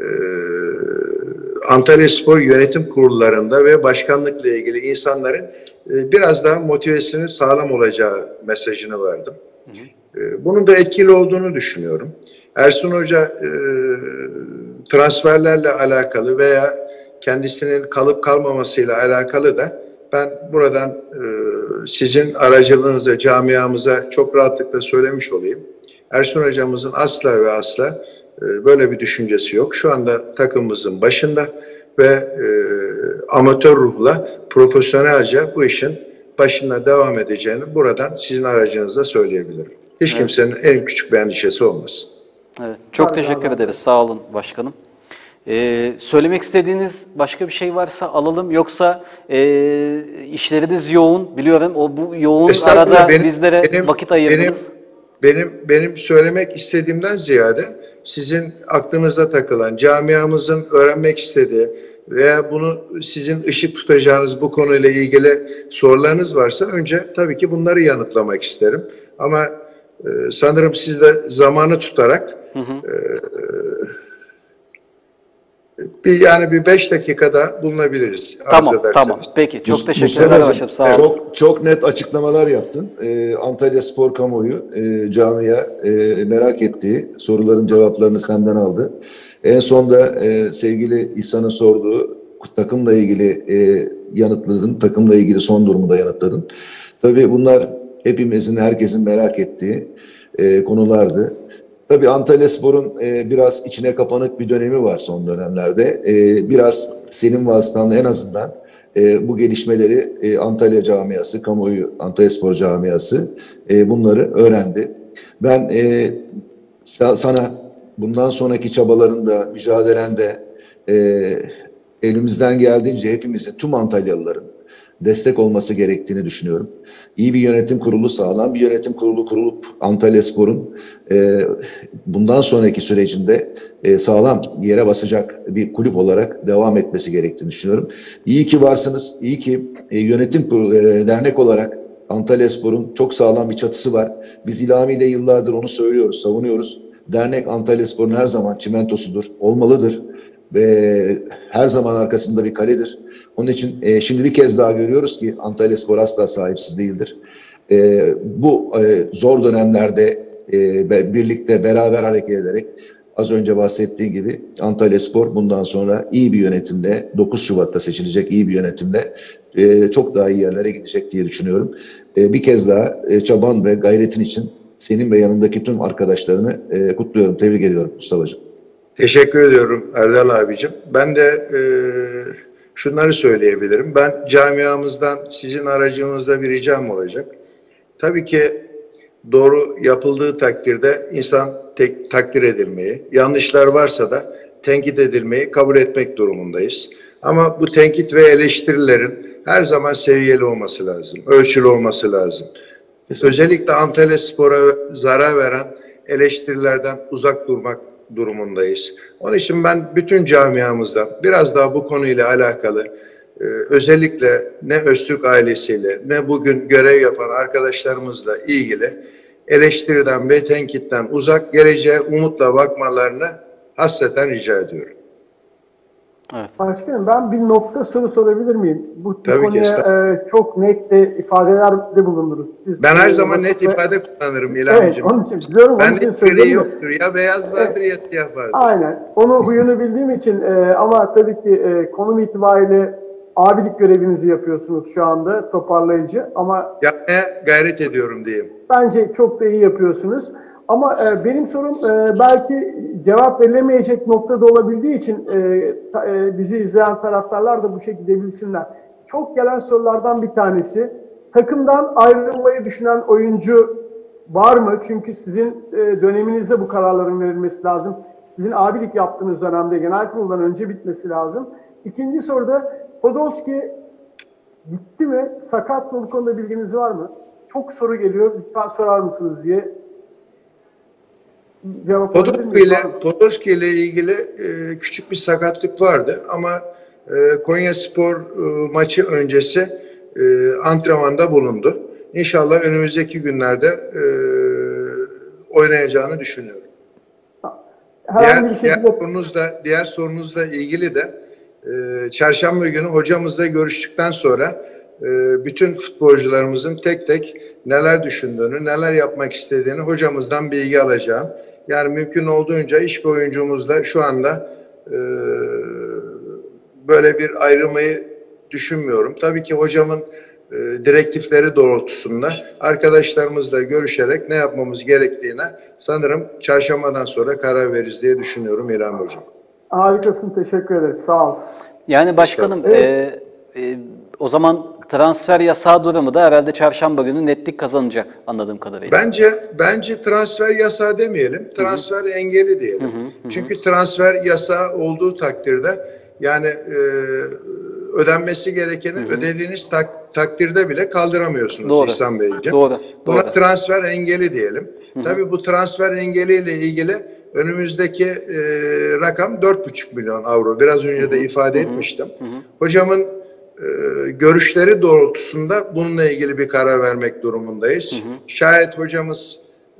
Antalyaspor yönetim kurullarında ve başkanlıkla ilgili insanların biraz daha motivasyonu sağlam olacağı mesajını verdim. Bunun da etkili olduğunu düşünüyorum. Ersun Hoca transferlerle alakalı veya kendisinin kalıp kalmamasıyla alakalı da ben buradan sizin aracılığınızla camiamıza çok rahatlıkla söylemiş olayım. Ersun hocamızın asla ve asla böyle bir düşüncesi yok. Şu anda takımımızın başında ve amatör ruhla profesyonelce bu işin başında devam edeceğini buradan sizin aracınızla söyleyebilirim. Hiç kimsenin en küçük bir endişesi olmasın.
Evet, çok teşekkür ederiz. Sağ olun başkanım. Söylemek istediğiniz başka bir şey varsa alalım. Yoksa işleriniz yoğun. Biliyorum bu yoğun arada bizlere vakit ayırdınız.
Benim söylemek istediğimden ziyade sizin aklınıza takılan, camiamızın öğrenmek istediği veya bunu sizin ışık tutacağınız bu konuyla ilgili sorularınız varsa önce tabii ki bunları yanıtlamak isterim. Ama sanırım siz de zamanı tutarak bir 5 dakikada bulunabiliriz.
Tamam. Peki. Çok teşekkür ederim başkanım. Sağ olun.
Çok net açıklamalar yaptın. Antalya Spor kamuoyu camia merak ettiği soruların cevaplarını senden aldı. En son da sevgili İhsan'ın sorduğu takımla ilgili yanıtladın. Takımla ilgili son durumu da yanıtladın. Tabii bunlar hepimizin, herkesin merak ettiği konulardı. Tabii Antalyaspor'un biraz içine kapanık bir dönemi var son dönemlerde. Biraz senin vasıtanla en azından bu gelişmeleri Antalya camiası, kamuoyu Antalyaspor camiası bunları öğrendi. Ben sana bundan sonraki çabalarında, mücadelende elimizden geldiğince hepimizin, tüm Antalyalıların destek olması gerektiğini düşünüyorum. İyi bir yönetim kurulu, sağlam bir yönetim kurulu kurulup Antalyaspor'un bundan sonraki sürecinde sağlam bir yere basacak bir kulüp olarak devam etmesi gerektiğini düşünüyorum. İyi ki varsınız, iyi ki yönetim kurulu, dernek olarak Antalyaspor'un çok sağlam bir çatısı var. Biz İlhami ile yıllardır onu söylüyoruz, savunuyoruz. Dernek Antalyaspor'un her zaman çimentosudur, olmalıdır ve her zaman arkasında bir kaledir. Onun için şimdi bir kez daha görüyoruz ki Antalyaspor asla sahipsiz değildir. Bu zor dönemlerde birlikte beraber hareket ederek az önce bahsettiğim gibi Antalyaspor bundan sonra iyi bir yönetimle 9 Şubat'ta seçilecek iyi bir yönetimle çok daha iyi yerlere gidecek diye düşünüyorum. Bir kez daha çaban ve gayretin için senin ve yanındaki tüm arkadaşlarını kutluyorum, tebrik ediyorum Mustafa'cığım.
Teşekkür ediyorum Erdal abicim. Ben de şunları söyleyebilirim. Ben camiamızdan sizin aracınızda bir ricam olacak. Tabii ki doğru yapıldığı takdirde insan takdir edilmeyi, yanlışlar varsa da tenkit edilmeyi kabul etmek durumundayız. Ama bu tenkit ve eleştirilerin her zaman seviyeli olması lazım, ölçülü olması lazım. Özellikle Antalyaspor'a zarar veren eleştirilerden uzak durmak durumundayız. Onun için ben bütün camiamızdan biraz daha bu konuyla alakalı özellikle ne Öztürk ailesiyle ne bugün görev yapan arkadaşlarımızla ilgili eleştiriden ve tenkitten uzak, geleceğe umutla bakmalarını hasreten rica ediyorum.
Evet.
Başkanım, ben bir nokta soru sorabilir miyim? Bu
Tabii
konuya çok net de ifadelerde bulundunuz.
Ben her zaman net ifade kullanırım İlhamicim.
Evet, onun için biliyorum.
Ben
onun için
net
söylüyorum.
yoktur. Ya beyaz vardır ya siyah vardır.
Aynen. Onu huyunu bildiğim için ama tabii ki konum itibariyle abilik görevinizi yapıyorsunuz şu anda, toparlayıcı, ama
Yapmaya gayret ediyorum diyeyim.
bence çok da iyi yapıyorsunuz. Ama benim sorum belki cevap verilemeyecek noktada olabildiği için bizi izleyen taraftarlar da bu şekilde bilsinler. Çok gelen sorulardan bir tanesi, takımdan ayrılmayı düşünen oyuncu var mı? Çünkü sizin döneminizde bu kararların verilmesi lazım. Sizin abilik yaptığınız dönemde genel kuruldan önce bitmesi lazım. İkinci soruda, Podolski gitti mi? Sakat mı? Bu konuda bilginiz var mı? Çok soru geliyor. Lütfen sorar mısınız diye.
Podolski ile ilgili küçük bir sakatlık vardı ama Konyaspor maçı öncesi antrenmanda bulundu. İnşallah önümüzdeki günlerde oynayacağını düşünüyorum. Diğer sorunuzla ilgili de çarşamba günü hocamızla görüştükten sonra bütün futbolcularımızın tek tek neler düşündüğünü, neler yapmak istediğini hocamızdan bilgi alacağım. Yani mümkün olduğunca hiçbir oyuncumuzla şu anda böyle bir ayrılmayı düşünmüyorum. Tabii ki hocamın direktifleri doğrultusunda arkadaşlarımızla görüşerek ne yapmamız gerektiğine sanırım çarşambadan sonra karar veririz diye düşünüyorum İlham Hocam.
Harikasın, teşekkür ederiz. Sağ ol.
Yani başkanım, o zaman transfer yasağı durumu da herhalde çarşamba günü netlik kazanacak anladığım kadarıyla.
Bence transfer yasağı demeyelim, transfer engeli diyelim. Çünkü transfer yasağı olduğu takdirde yani ödenmesi gerekeni ödediğiniz takdirde bile kaldıramıyorsunuz
Doğru.
İhsan Beyciğim.
Doğru.
Buna transfer engeli diyelim. Tabii bu transfer engeliyle ilgili önümüzdeki rakam 4,5 milyon avro. Biraz önce de ifade etmiştim. Hocamın görüşleri doğrultusunda bununla ilgili bir karar vermek durumundayız. Şayet hocamız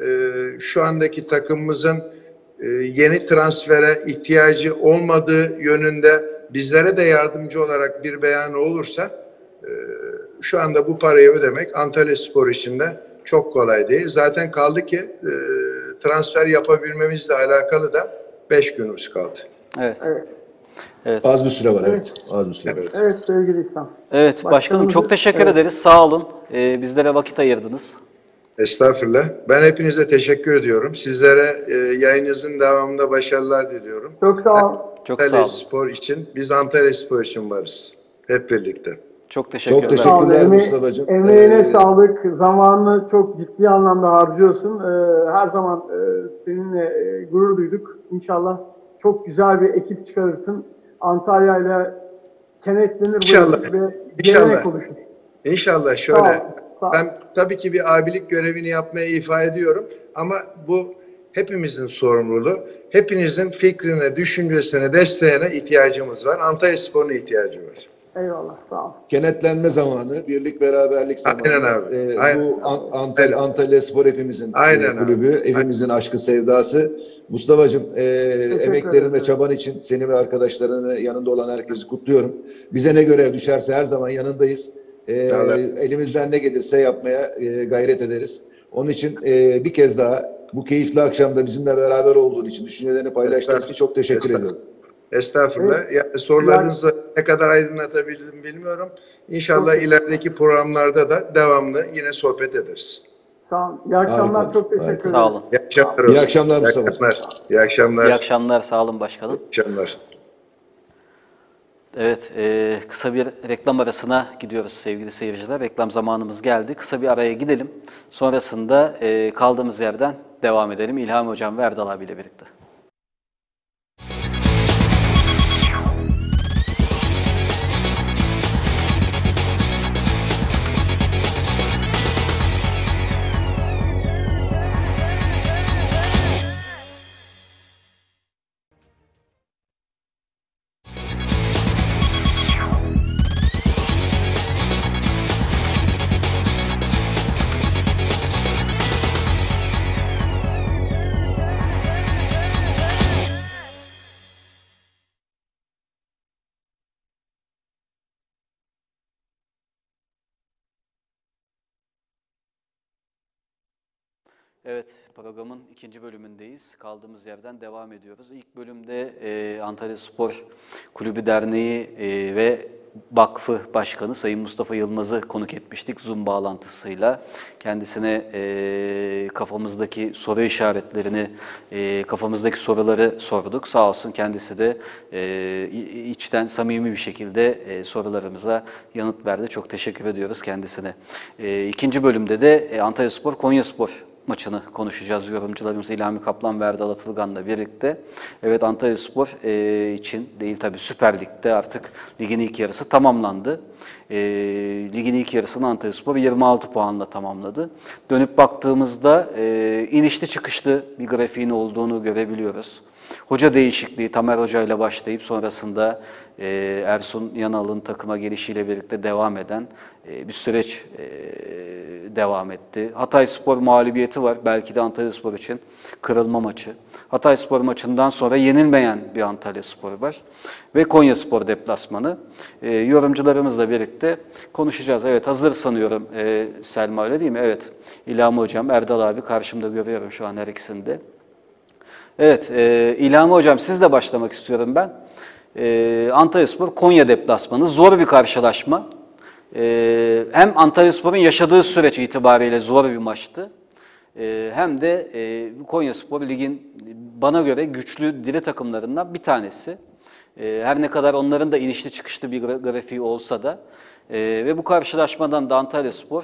şu andaki takımımızın yeni transfere ihtiyacı olmadığı yönünde bizlere de yardımcı olarak bir beyanı olursa şu anda bu parayı ödemek Antalyaspor için de çok kolay değil. Zaten kaldı ki transfer yapabilmemizle alakalı da 5 günümüz kaldı.
Evet.
Evet,
Az bir süre var, evet. Az bir süre var.
evet sevgili İhsan.
Evet başkanım, çok teşekkür ederiz. Sağ olun. Bizlere vakit ayırdınız.
Estağfurullah. Ben hepinize teşekkür ediyorum. Sizlere yayınınızın devamında başarılar diliyorum.
Çok sağ ol.
Çok sağ olun.
Antalyaspor için, biz Antalyaspor için varız. Hep birlikte.
Çok teşekkürler.
Çok
Sağ ol.
teşekkürler Mustafa'cığım.
Emeğine sağlık. Zamanını çok ciddi anlamda harcıyorsun. Her zaman seninle gurur duyduk. İnşallah çok güzel bir ekip çıkarırsın. Antalya'yla kenetlenir
İnşallah.
ve
İnşallah.
gelenek oluşur.
İnşallah
Sağ
şöyle.
ol. Sağ ol.
Ben tabii ki bir abilik görevini yapmaya ifade ediyorum. Ama bu hepimizin sorumluluğu. Hepinizin fikrine, düşüncesine, desteğine ihtiyacımız var. Antalyaspor'un ihtiyacı var.
Eyvallah. Sağ ol.
Kenetlenme zamanı, birlik beraberlik zamanı.
Aynen abi. Aynen.
Bu Antalyaspor hepimizin
Aynen
kulübü, hepimizin aşkı, sevdası. Mustafa'cığım, emeklerin ve çaban için seni ve arkadaşlarını, yanında olan herkesi kutluyorum. Bize ne görev düşerse her zaman yanındayız. Elimizden ne gelirse yapmaya gayret ederiz. Onun için bir kez daha bu keyifli akşamda bizimle beraber olduğun için, düşüncelerini paylaştığın için çok teşekkür ediyorum.
Estağfurullah. Yani sorularınızı ne kadar aydınlatabildim bilmiyorum. İnşallah ilerideki programlarda da devamlı yine sohbet ederiz.
Sağ ol. İyi akşamlar.
Harika.
Çok teşekkür
Harika.
ederim.
Sağ olun.
İyi akşamlar.
İyi akşamlar Mustafa.
İyi akşamlar.
İyi akşamlar. Sağ olun başkanım.
İyi akşamlar.
Evet, kısa bir reklam arasına gidiyoruz sevgili seyirciler. Reklam zamanımız geldi. Kısa bir araya gidelim. Sonrasında kaldığımız yerden devam edelim. İlhami Hocam ve Erdal abiyle birlikte. Evet, programın ikinci bölümündeyiz. Kaldığımız yerden devam ediyoruz. İlk bölümde Antalyaspor Kulübü Derneği ve Vakfı Başkanı Sayın Mustafa Yılmaz'ı konuk etmiştik Zoom bağlantısıyla. Kendisine kafamızdaki soru işaretlerini, kafamızdaki soruları sorduk. Sağ olsun kendisi de içten, samimi bir şekilde sorularımıza yanıt verdi. Çok teşekkür ediyoruz kendisine. İkinci bölümde de Antalyaspor Konyaspor maçını konuşacağız. Yorumcularımız İlhami Kaplan ve Erdal Atılgan'la birlikte. Evet, Antalyaspor için değil tabii, Süper Lig'de artık ligin ilk yarısı tamamlandı. Ligin ilk yarısını Antalyaspor 26 puanla tamamladı. Dönüp baktığımızda inişli çıkışlı bir grafiğin olduğunu görebiliyoruz. Hoca değişikliği, Tamer Hoca ile başlayıp sonrasında Ersun Yanal'ın takıma gelişiyle birlikte devam eden bir süreç devam etti. Hatayspor mağlubiyeti var. Belki de Antalyaspor için kırılma maçı. Hatayspor maçından sonra yenilmeyen bir Antalyaspor var. Ve Konyaspor deplasmanı. Yorumcularımızla birlikte konuşacağız. Evet, hazır sanıyorum Selma, öyle değil mi? Evet. İlhami Hocam, Erdal abi karşımda görüyorum şu an her ikisini de. Evet, İlhami Hocam sizle başlamak istiyorum ben. Antalyaspor Konya deplasmanı zor bir karşılaşma. Hem Antalyaspor'un yaşadığı süreç itibariyle zor bir maçtı. Hem de Konyaspor ligin bana göre güçlü diri takımlarından bir tanesi. Her ne kadar onların da inişli çıkışlı bir grafiği olsa da ve bu karşılaşmadan da Antalyaspor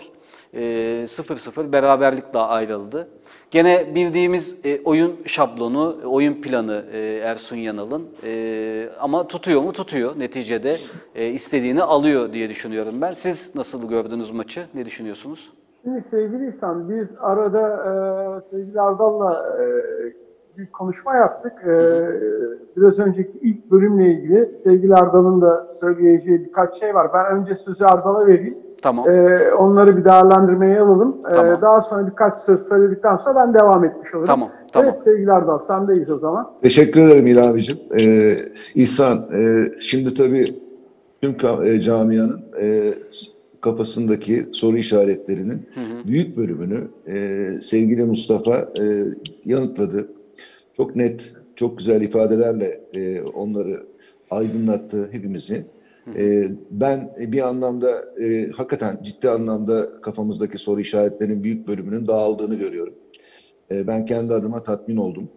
0-0 beraberlikle ayrıldı. Gene bildiğimiz oyun şablonu, oyun planı Ersun Yanal'ın ama tutuyor mu? Tutuyor. Neticede istediğini alıyor diye düşünüyorum ben. Siz nasıl gördünüz maçı? Ne düşünüyorsunuz?
Şimdi sevgili İhsan, biz arada sevgili Ardal'la bir konuşma yaptık. Biraz önceki ilk bölümle ilgili sevgili Ardal'ın da söyleyeceği birkaç şey var. Ben önce sözü Ardal'a vereyim.
Tamam.
Onları bir değerlendirmeye alalım.
Tamam.
Daha sonra birkaç söz söyledikten sonra ben devam etmiş olurum.
Tamam.
Evet sevgili Ardal, sendeyiz o zaman.
Teşekkür ederim İlhamicim. İhsan, şimdi tabii tüm camianın kafasındaki soru işaretlerinin büyük bölümünü sevgili Mustafa yanıtladı. Çok net, çok güzel ifadelerle onları aydınlattı hepimizi. Ben bir anlamda hakikaten ciddi anlamda kafamızdaki soru işaretlerinin büyük bölümünün dağıldığını görüyorum. Ben kendi adıma tatmin oldum.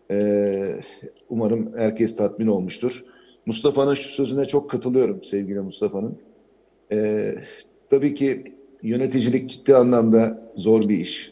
Umarım herkes tatmin olmuştur. Mustafa'nın şu sözüne çok katılıyorum, sevgili Mustafa'nın. Tabii ki yöneticilik ciddi anlamda zor bir iş.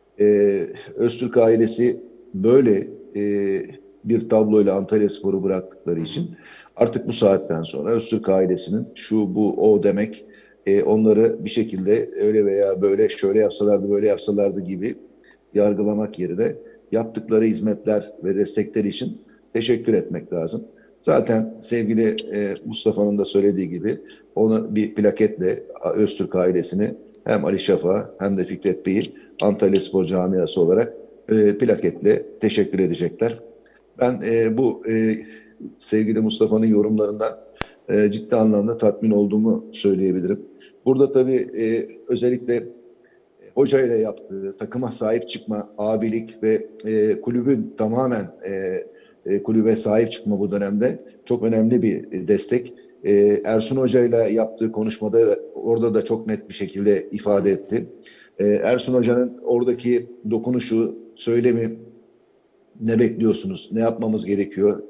Öztürk ailesi böyle bir tabloyla Antalyaspor'u bıraktıkları için artık bu saatten sonra Öztürk ailesinin şu bu o demek onları bir şekilde öyle veya böyle şöyle yapsalardı böyle yapsalardı gibi yargılamak yerine yaptıkları hizmetler ve destekler için teşekkür etmek lazım. Zaten sevgili Mustafa'nın da söylediği gibi onu bir plaketle Öztürk ailesini hem Ali Şafak'a hem de Fikret Bey'i Antalyaspor camiası olarak plaketle teşekkür edecekler. Ben bu sevgili Mustafa'nın yorumlarından ciddi anlamda tatmin olduğumu söyleyebilirim. Burada tabii özellikle hoca ile yaptığı takıma sahip çıkma, abilik ve kulübün tamamen kulübe sahip çıkma bu dönemde çok önemli bir destek. Ersun Hoca ile yaptığı konuşmada orada da çok net bir şekilde ifade etti. Ersun Hoca'nın oradaki dokunuşu, söylemi, ne bekliyorsunuz, ne yapmamız gerekiyor,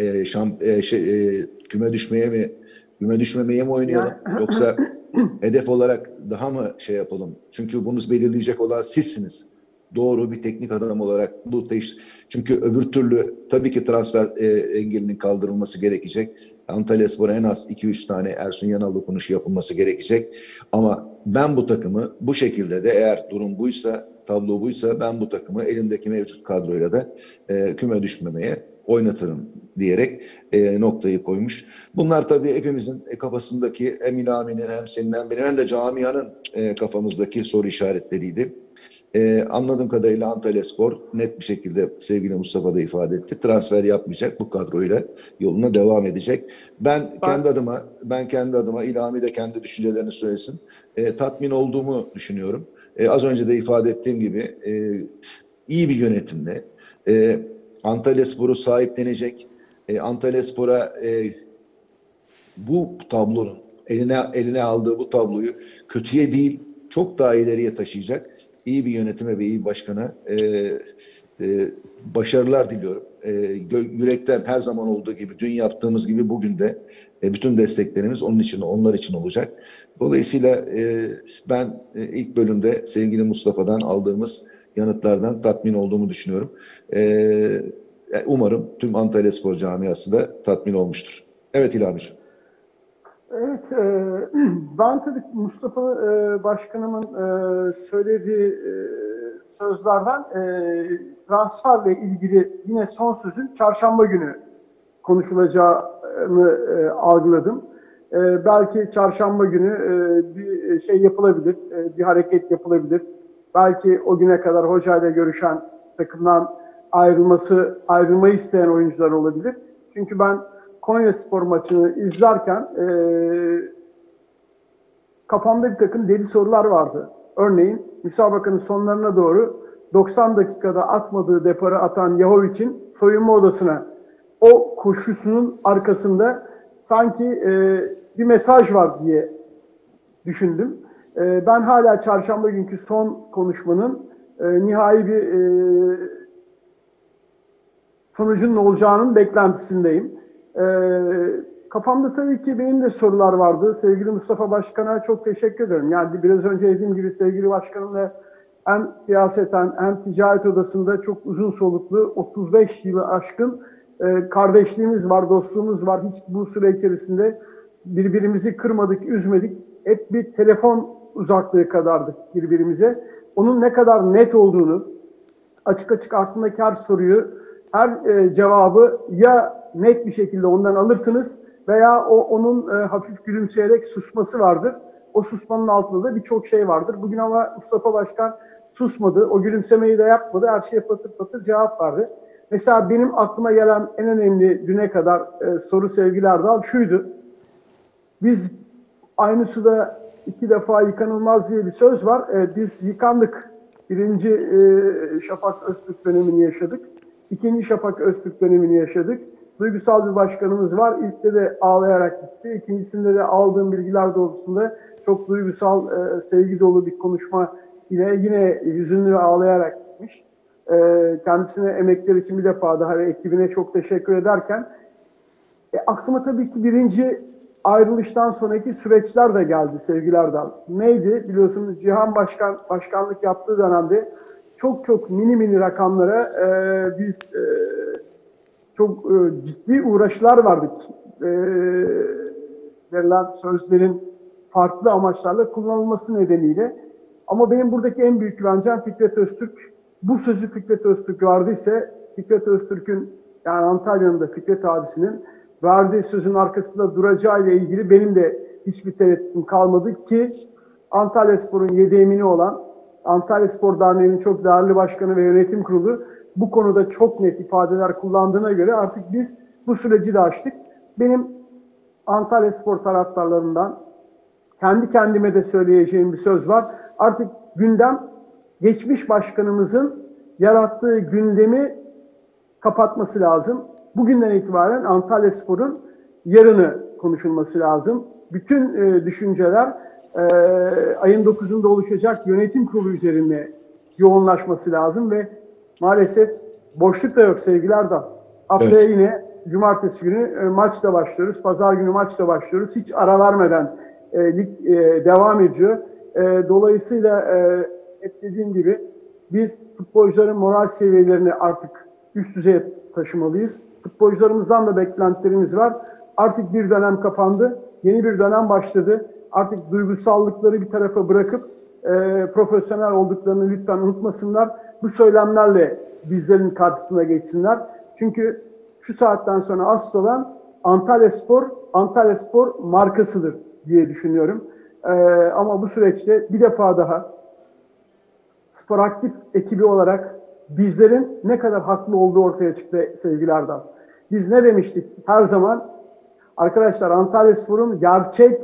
küme düşmemeye mi oynayalım yoksa hedef olarak daha mı şey yapalım? Çünkü bunu belirleyecek olan sizsiniz. Doğru bir teknik adam olarak çünkü öbür türlü tabii ki transfer engelinin kaldırılması gerekecek. Antalyaspor'a en az 2-3 tane Ersun Yanal dokunuşu yapılması gerekecek. Ama ben bu takımı bu şekilde de eğer durum buysa, tablo buysa ben bu takımı elimdeki mevcut kadroyla da küme düşmemeye oynatırım diyerek noktayı koymuş. Bunlar tabii hepimizin kafasındaki hem İlhami'nin hem senin hem benim hem de camianın kafamızdaki soru işaretleriydi. Anladığım kadarıyla Antalyaspor net bir şekilde sevgili Mustafa da ifade etti. Transfer yapmayacak, bu kadroyla yoluna devam edecek. Ben kendi adıma İlhami de kendi düşüncelerini söylesin. Tatmin olduğumu düşünüyorum. Az önce de ifade ettiğim gibi iyi bir yönetimle Antalyaspor'u sahiplenecek. Antalyaspor'a bu tablonun eline aldığı bu tabloyu kötüye değil çok daha ileriye taşıyacak iyi bir yönetime ve iyi bir başkana başarılar diliyorum. Yürekten her zaman olduğu gibi dün yaptığımız gibi bugün de bütün desteklerimiz onlar için olacak. Dolayısıyla ben ilk bölümde sevgili Mustafa'dan aldığımız yanıtlardan tatmin olduğumu düşünüyorum. Umarım tüm Antalyaspor camiası da tatmin olmuştur. Evet İlhami'ciğim.
Evet, ben tabii Mustafa Başkanımın söylediği sözlerden transferle ilgili yine son sözün çarşamba günü konuşulacağını algıladım. Belki çarşamba günü bir şey yapılabilir, bir hareket yapılabilir. Belki o güne kadar hocayla görüşen takımdan ayrılmayı isteyen oyuncular olabilir. Çünkü ben Konyaspor maçını izlerken kafamda bir takım deli sorular vardı. Örneğin müsabakanın sonlarına doğru 90 dakikada atmadığı deparı atan Yahovic'in soyunma odasına o koşusunun arkasında sanki bir mesaj var diye düşündüm. Ben hala çarşamba günkü son konuşmanın nihai bir sonucun ne olacağının beklentisindeyim. Kafamda tabii ki benim de sorular vardı. Sevgili Mustafa Başkan'a çok teşekkür ederim. Yani biraz önce dediğim gibi sevgili başkanımla hem siyaseten hem ticaret odasında çok uzun soluklu 35 yılı aşkın kardeşliğimiz var, dostluğumuz var. Hiç bu süre içerisinde birbirimizi kırmadık, üzmedik. Hep bir telefon uzaklığı kadardık birbirimize. Onun ne kadar net olduğunu, açık açık aklındaki her soruyu, her cevabı ya net bir şekilde ondan alırsınız veya onun hafif gülümseyerek susması vardır. O susmanın altında da birçok şey vardır. Bugün ama Mustafa Başkan susmadı. O gülümsemeyi de yapmadı. Her şeye patır patır cevap verdi. Mesela benim aklıma gelen en önemli düne kadar soru sevgili Erdal şuydu. Biz aynı suda 2 defa yıkanılmaz diye bir söz var. Biz yıkandık. Birinci Şafak Öztürk dönemini yaşadık. İkinci Şafak Öztürk dönemini yaşadık. Duygusal bir başkanımız var. İlkte de ağlayarak gitti. İkincisinde de aldığım bilgiler doğrultusunda çok duygusal, sevgi dolu bir konuşma ile yine hüzünlü ve ağlayarak gitmiş. Kendisine emekler için bir defa daha ve ekibine çok teşekkür ederken aklıma tabii ki birinci ayrılıştan sonraki süreçler de geldi sevgili Erdal. Neydi? Biliyorsunuz Cihan Başkan başkanlık yaptığı dönemde çok mini mini rakamlara biz çok ciddi uğraşlar vardık. Verilen sözlerin farklı amaçlarla kullanılması nedeniyle. Ama benim buradaki en büyük güvencem Fikret Öztürk. Bu sözü Fikret Öztürk verdiyse, Fikret Öztürk'ün yani Antalya'nın da Fikret abisinin verdiği sözün arkasında duracağıyla ilgili benim de hiçbir tereddütüm kalmadı ki Antalyaspor'un yedeğimini olan Antalyaspor Derneği'nin çok değerli başkanı ve yönetim kurulu bu konuda çok net ifadeler kullandığına göre artık biz bu süreci de açtık. Benim Antalyaspor taraftarlarından kendi kendime de söyleyeceğim bir söz var. Artık gündem geçmiş başkanımızın yarattığı gündemi kapatması lazım. Bugünden itibaren Antalyaspor'un yarını konuşulması lazım. Bütün düşünceler ayın 9'unda oluşacak yönetim kurulu üzerine yoğunlaşması lazım ve maalesef boşluk da yok sevgili Erdal. Haftaya
Evet.
yine cumartesi günü maçla başlıyoruz. Pazar günü maçla başlıyoruz. Hiç ara vermeden lig devam ediyor. Dolayısıyla hep dediğim gibi biz futbolcuların moral seviyelerini artık üst düzeye taşımalıyız. Futbolcularımızdan da beklentilerimiz var. Artık bir dönem kapandı. Yeni bir dönem başladı. Artık duygusallıkları bir tarafa bırakıp profesyonel olduklarını lütfen unutmasınlar. Bu söylemlerle bizlerin karşısına geçsinler. Çünkü şu saatten sonra asıl olan Antalyaspor markasıdır diye düşünüyorum. Ama bu süreçte bir defa daha Spor Aktif ekibi olarak bizlerin ne kadar haklı olduğu ortaya çıktı sevgili Erdal. Biz ne demiştik her zaman? Arkadaşlar Antalyaspor'un gerçek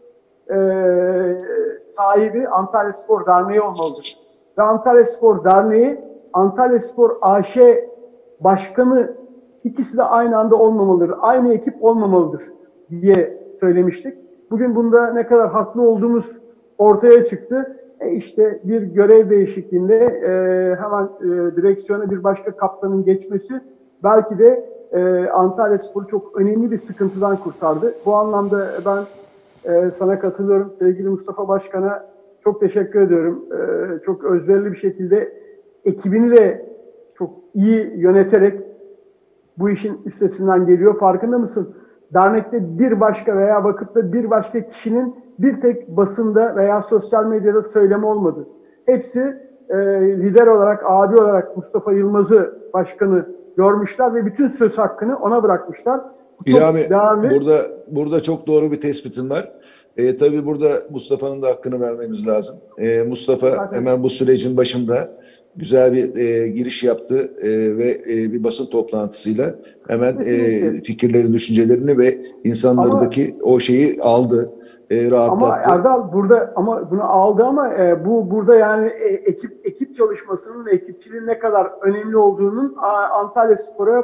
sahibi Antalyaspor Derneği olmalıdır. Ve Antalyaspor Derneği, Antalyaspor AŞ Başkanı ikisi de aynı anda olmamalıdır. Aynı ekip olmamalıdır diye söylemiştik. Bugün bunda ne kadar haklı olduğumuz ortaya çıktı. İşte bir görev değişikliğinde hemen direksiyona bir başka kaptanın geçmesi belki de Antalyaspor'u çok önemli bir sıkıntıdan kurtardı. Bu anlamda ben sana katılıyorum. Sevgili Mustafa Başkan'a çok teşekkür ediyorum. Çok özverili bir şekilde ekibini de çok iyi yöneterek bu işin üstesinden geliyor. Farkında mısın? Dernekte bir başka veya vakıfta bir başka kişinin bir tek basında veya sosyal medyada söylemi olmadı. Hepsi lider olarak, abi olarak Mustafa Yılmaz'ı başkanı görmüşler ve bütün söz hakkını ona bırakmışlar.
İlhami, burada çok doğru bir tespitin var. Tabii burada Mustafa'nın da hakkını vermemiz lazım. Mustafa
Zaten
hemen bu sürecin başında güzel bir giriş yaptı ve bir basın toplantısıyla hemen fikirlerini, düşüncelerini ve insanlardaki o şeyi aldı, rahatlattı.
Ama Erdal burada bunu aldı ama bu burada yani ekip çalışmasının ve ekipçiliğin ne kadar önemli olduğunun Antalyaspor'a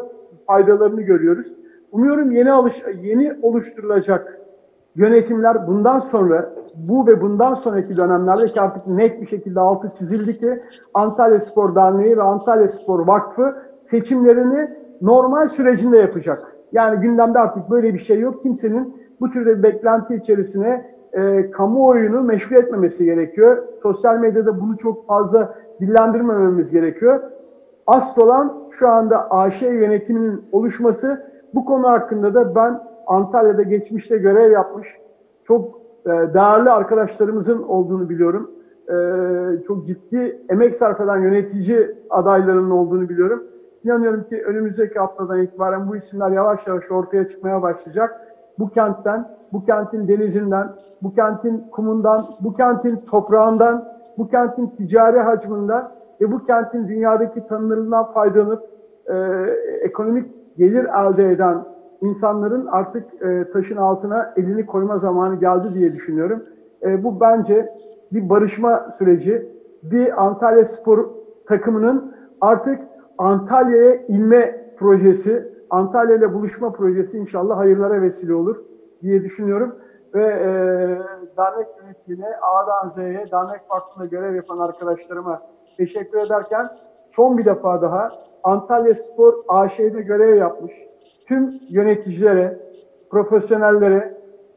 faydalarını görüyoruz. Umuyorum yeni oluşturulacak yönetimler bundan sonra bundan sonraki dönemlerde ki artık net bir şekilde altı çizildi ki Antalyaspor Derneği ve Antalyaspor Vakfı seçimlerini normal sürecinde yapacak. Yani gündemde artık böyle bir şey yok. Kimsenin bu türde bir beklenti içerisine kamuoyunu meşgul etmemesi gerekiyor. Sosyal medyada bunu çok fazla dillendirmememiz gerekiyor. Asıl olan şu anda AŞ yönetiminin oluşması. Bu konu hakkında da ben Antalya'da geçmişte görev yapmış çok değerli arkadaşlarımızın olduğunu biliyorum. Çok ciddi emek sarf eden yönetici adaylarının olduğunu biliyorum. İnanıyorum ki önümüzdeki haftadan itibaren bu isimler yavaş yavaş ortaya çıkmaya başlayacak. Bu kentten, bu kentin denizinden, bu kentin kumundan, bu kentin toprağından, bu kentin ticari hacminden ve bu kentin dünyadaki tanınırlığından faydalanıp ekonomik gelir elde eden insanların artık taşın altına elini koyma zamanı geldi diye düşünüyorum. Bu bence bir barışma süreci, bir Antalyaspor takımının artık Antalya'ya inme projesi, Antalya ile buluşma projesi inşallah hayırlara vesile olur diye düşünüyorum. Ve dernek yönetimine, A'dan Z'ye, dernek farkında görev yapan arkadaşlarıma teşekkür ederken son bir defa daha Antalyaspor AŞ'de görev yapmış tüm yöneticilere, profesyonellere,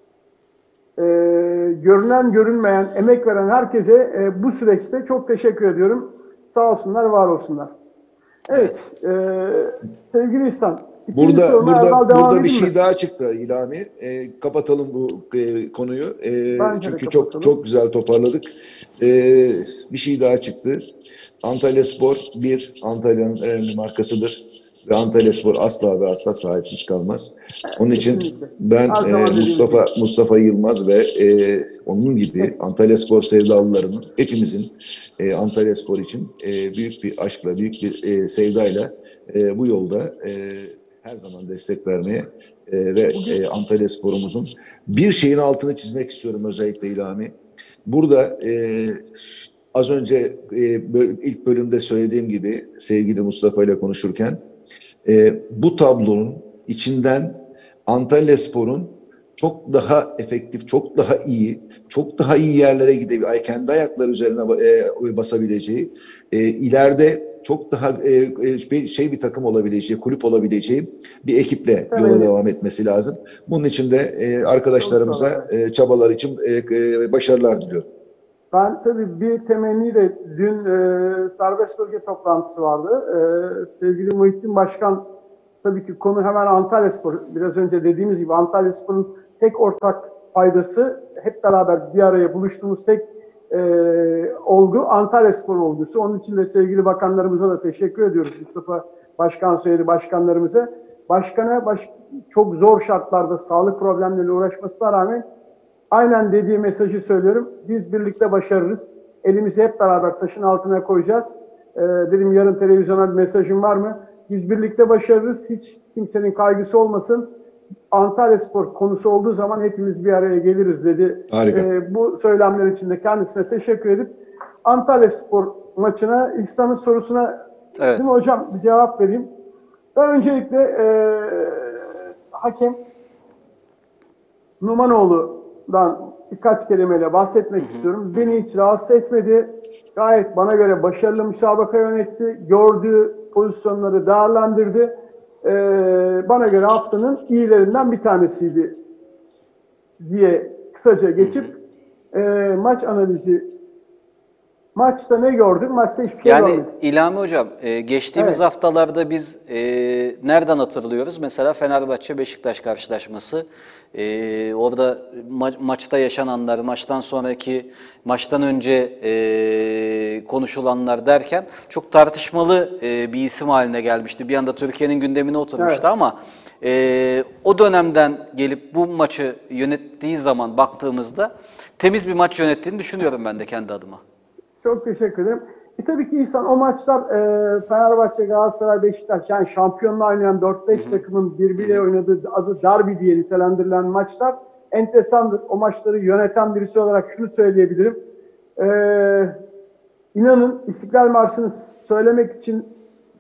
görünen görünmeyen, emek veren herkese bu süreçte çok teşekkür ediyorum. Sağ olsunlar, var olsunlar. Evet, sevgili İhsan.
Burada bir şey daha çıktı İlhami. Kapatalım bu konuyu. Çünkü çok güzel toparladık. Bir şey daha çıktı. Antalyaspor Antalya'nın önemli markasıdır. Ve Antalyaspor asla ve asla sahipsiz kalmaz. Onun için ben Mustafa Yılmaz ve onun gibi Antalyaspor sevdalılarının hepimizin Antalyaspor için büyük bir aşkla, büyük bir sevdayla bu yolda her zaman destek vermeye ve Antalyaspor'umuzun bir şeyin altını çizmek istiyorum özellikle İlhami. Burada az önce ilk bölümde söylediğim gibi sevgili Mustafa ile konuşurken bu tablonun içinden Antalyaspor'un çok daha efektif, çok daha iyi yerlere gidebileceği, kendi ayakları üzerine basabileceği, ileride çok daha bir takım olabileceği, kulüp olabileceği bir ekiple yola devam etmesi lazım. Bunun için de arkadaşlarımıza çabalar için başarılar diliyorum.
Ben tabii bir temenni de dün serbest bölge toplantısı vardı. Sevgili Muhittin Başkan, tabii ki konu hemen Antalyaspor. Biraz önce dediğimiz gibi Antalyaspor'un tek ortak faydası, hep beraber bir araya buluştuğumuz tek olgu Antalyaspor olgusu. Onun için de sevgili bakanlarımıza da teşekkür ediyoruz. Mustafa Başkan söyledi, başkanlarımıza. Başkana çok zor şartlarda sağlık problemleriyle uğraşmasına rağmen aynen dediği mesajı söylüyorum. Biz birlikte başarırız. Elimizi hep beraber taşın altına koyacağız. Dedim yarın televizyona bir mesajım var mı? Biz birlikte başarırız. Hiç kimsenin kaygısı olmasın. Antalyaspor konusu olduğu zaman hepimiz bir araya geliriz dedi. Bu söylemler için de kendisine teşekkür edip Antalyaspor maçına, İhsan'ın sorusuna değil mi hocam bir cevap vereyim. Ben öncelikle hakem Numanoğlu'dan birkaç kelimeyle bahsetmek istiyorum. Beni hiç rahatsız etmedi. Gayet bana göre başarılı müsabaka yönetti. Gördüğü pozisyonları değerlendirdi. Bana göre haftanın iyilerinden bir tanesiydi diye kısaca geçip maç analizi. Maçta ne gördüm? Maçta hiçbir şey görmedim.
Yani İlhami Hocam, geçtiğimiz haftalarda biz nereden hatırlıyoruz? Mesela Fenerbahçe-Beşiktaş karşılaşması. Orada maçta yaşananlar, maçtan sonraki, maçtan önce konuşulanlar derken çok tartışmalı bir isim haline gelmişti. Bir anda Türkiye'nin gündemine oturmuştu ama o dönemden gelip bu maçı yönettiği zaman baktığımızda temiz bir maç yönettiğini düşünüyorum ben de kendi adıma.
Çok teşekkür ederim. Tabii ki İhsan, o maçlar Fenerbahçe, Galatasaray, Beşiktaş, yani şampiyonluğa oynayan 4-5 takımın birbiriyle oynadığı, adı derbi diye nitelendirilen maçlar enteresandır. O maçları yöneten birisi olarak şunu söyleyebilirim. İnanın İstiklal Marşı'nı söylemek için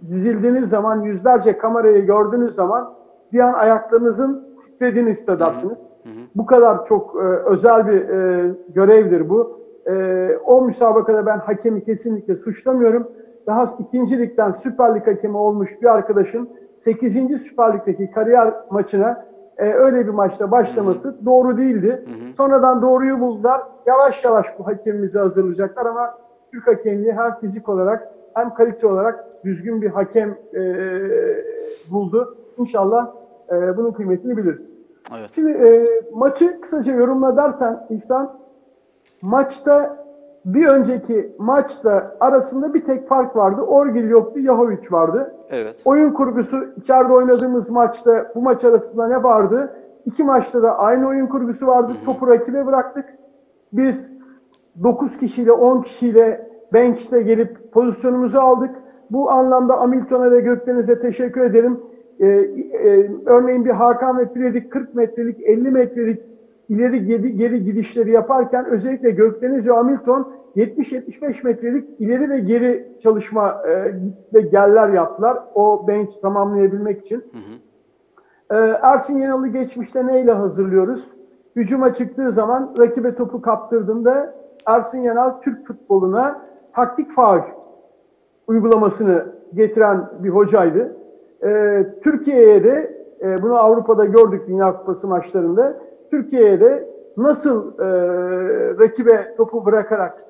dizildiğiniz zaman, yüzlerce kamerayı gördüğünüz zaman bir an ayaklarınızın titrediğini hissedersiniz. Bu kadar çok özel bir görevdir bu. O müsabakada ben hakemi kesinlikle suçlamıyorum. Daha 2. Lig'den Süper Lig hakemi olmuş bir arkadaşın 8. Süper Lig'deki kariyer maçına öyle bir maçta başlaması doğru değildi. Sonradan doğruyu buldular. Yavaş yavaş bu hakemimizi hazırlayacaklar ama Türk hakemliği hem fizik olarak hem kalite olarak düzgün bir hakem buldu. İnşallah bunun kıymetini biliriz.
Evet.
Şimdi maçı kısaca yorumla dersen İhsan, maçta bir önceki maçla arasında bir tek fark vardı. Orgil yoktu, Yahovic vardı.
Evet.
Oyun kurgusu içeride oynadığımız maçta bu maç arasında ne vardı? 2 maçta da aynı oyun kurgusu vardı. Topu rakibe bıraktık. Biz 9 kişiyle 10 kişiyle bench'te gelip pozisyonumuzu aldık. Bu anlamda Hamilton'a ve Gökdeniz'e teşekkür ederim. Örneğin bir Hakan ve Predik 40 metrelik 50 metrelik ileri geri gidişleri yaparken özellikle Gökdeniz ve Hamilton 70-75 metrelik ileri ve geri çalışma ve geller yaptılar. O bench tamamlayabilmek için. Ersun Yanal'ı geçmişte neyle hazırlıyoruz? Hücuma çıktığı zaman rakibe topu kaptırdığında Ersun Yanal Türk futboluna taktik faul uygulamasını getiren bir hocaydı. Türkiye'ye de bunu Avrupa'da gördük Dünya Kupası maçlarında. Türkiye'ye de nasıl rakibe topu bırakarak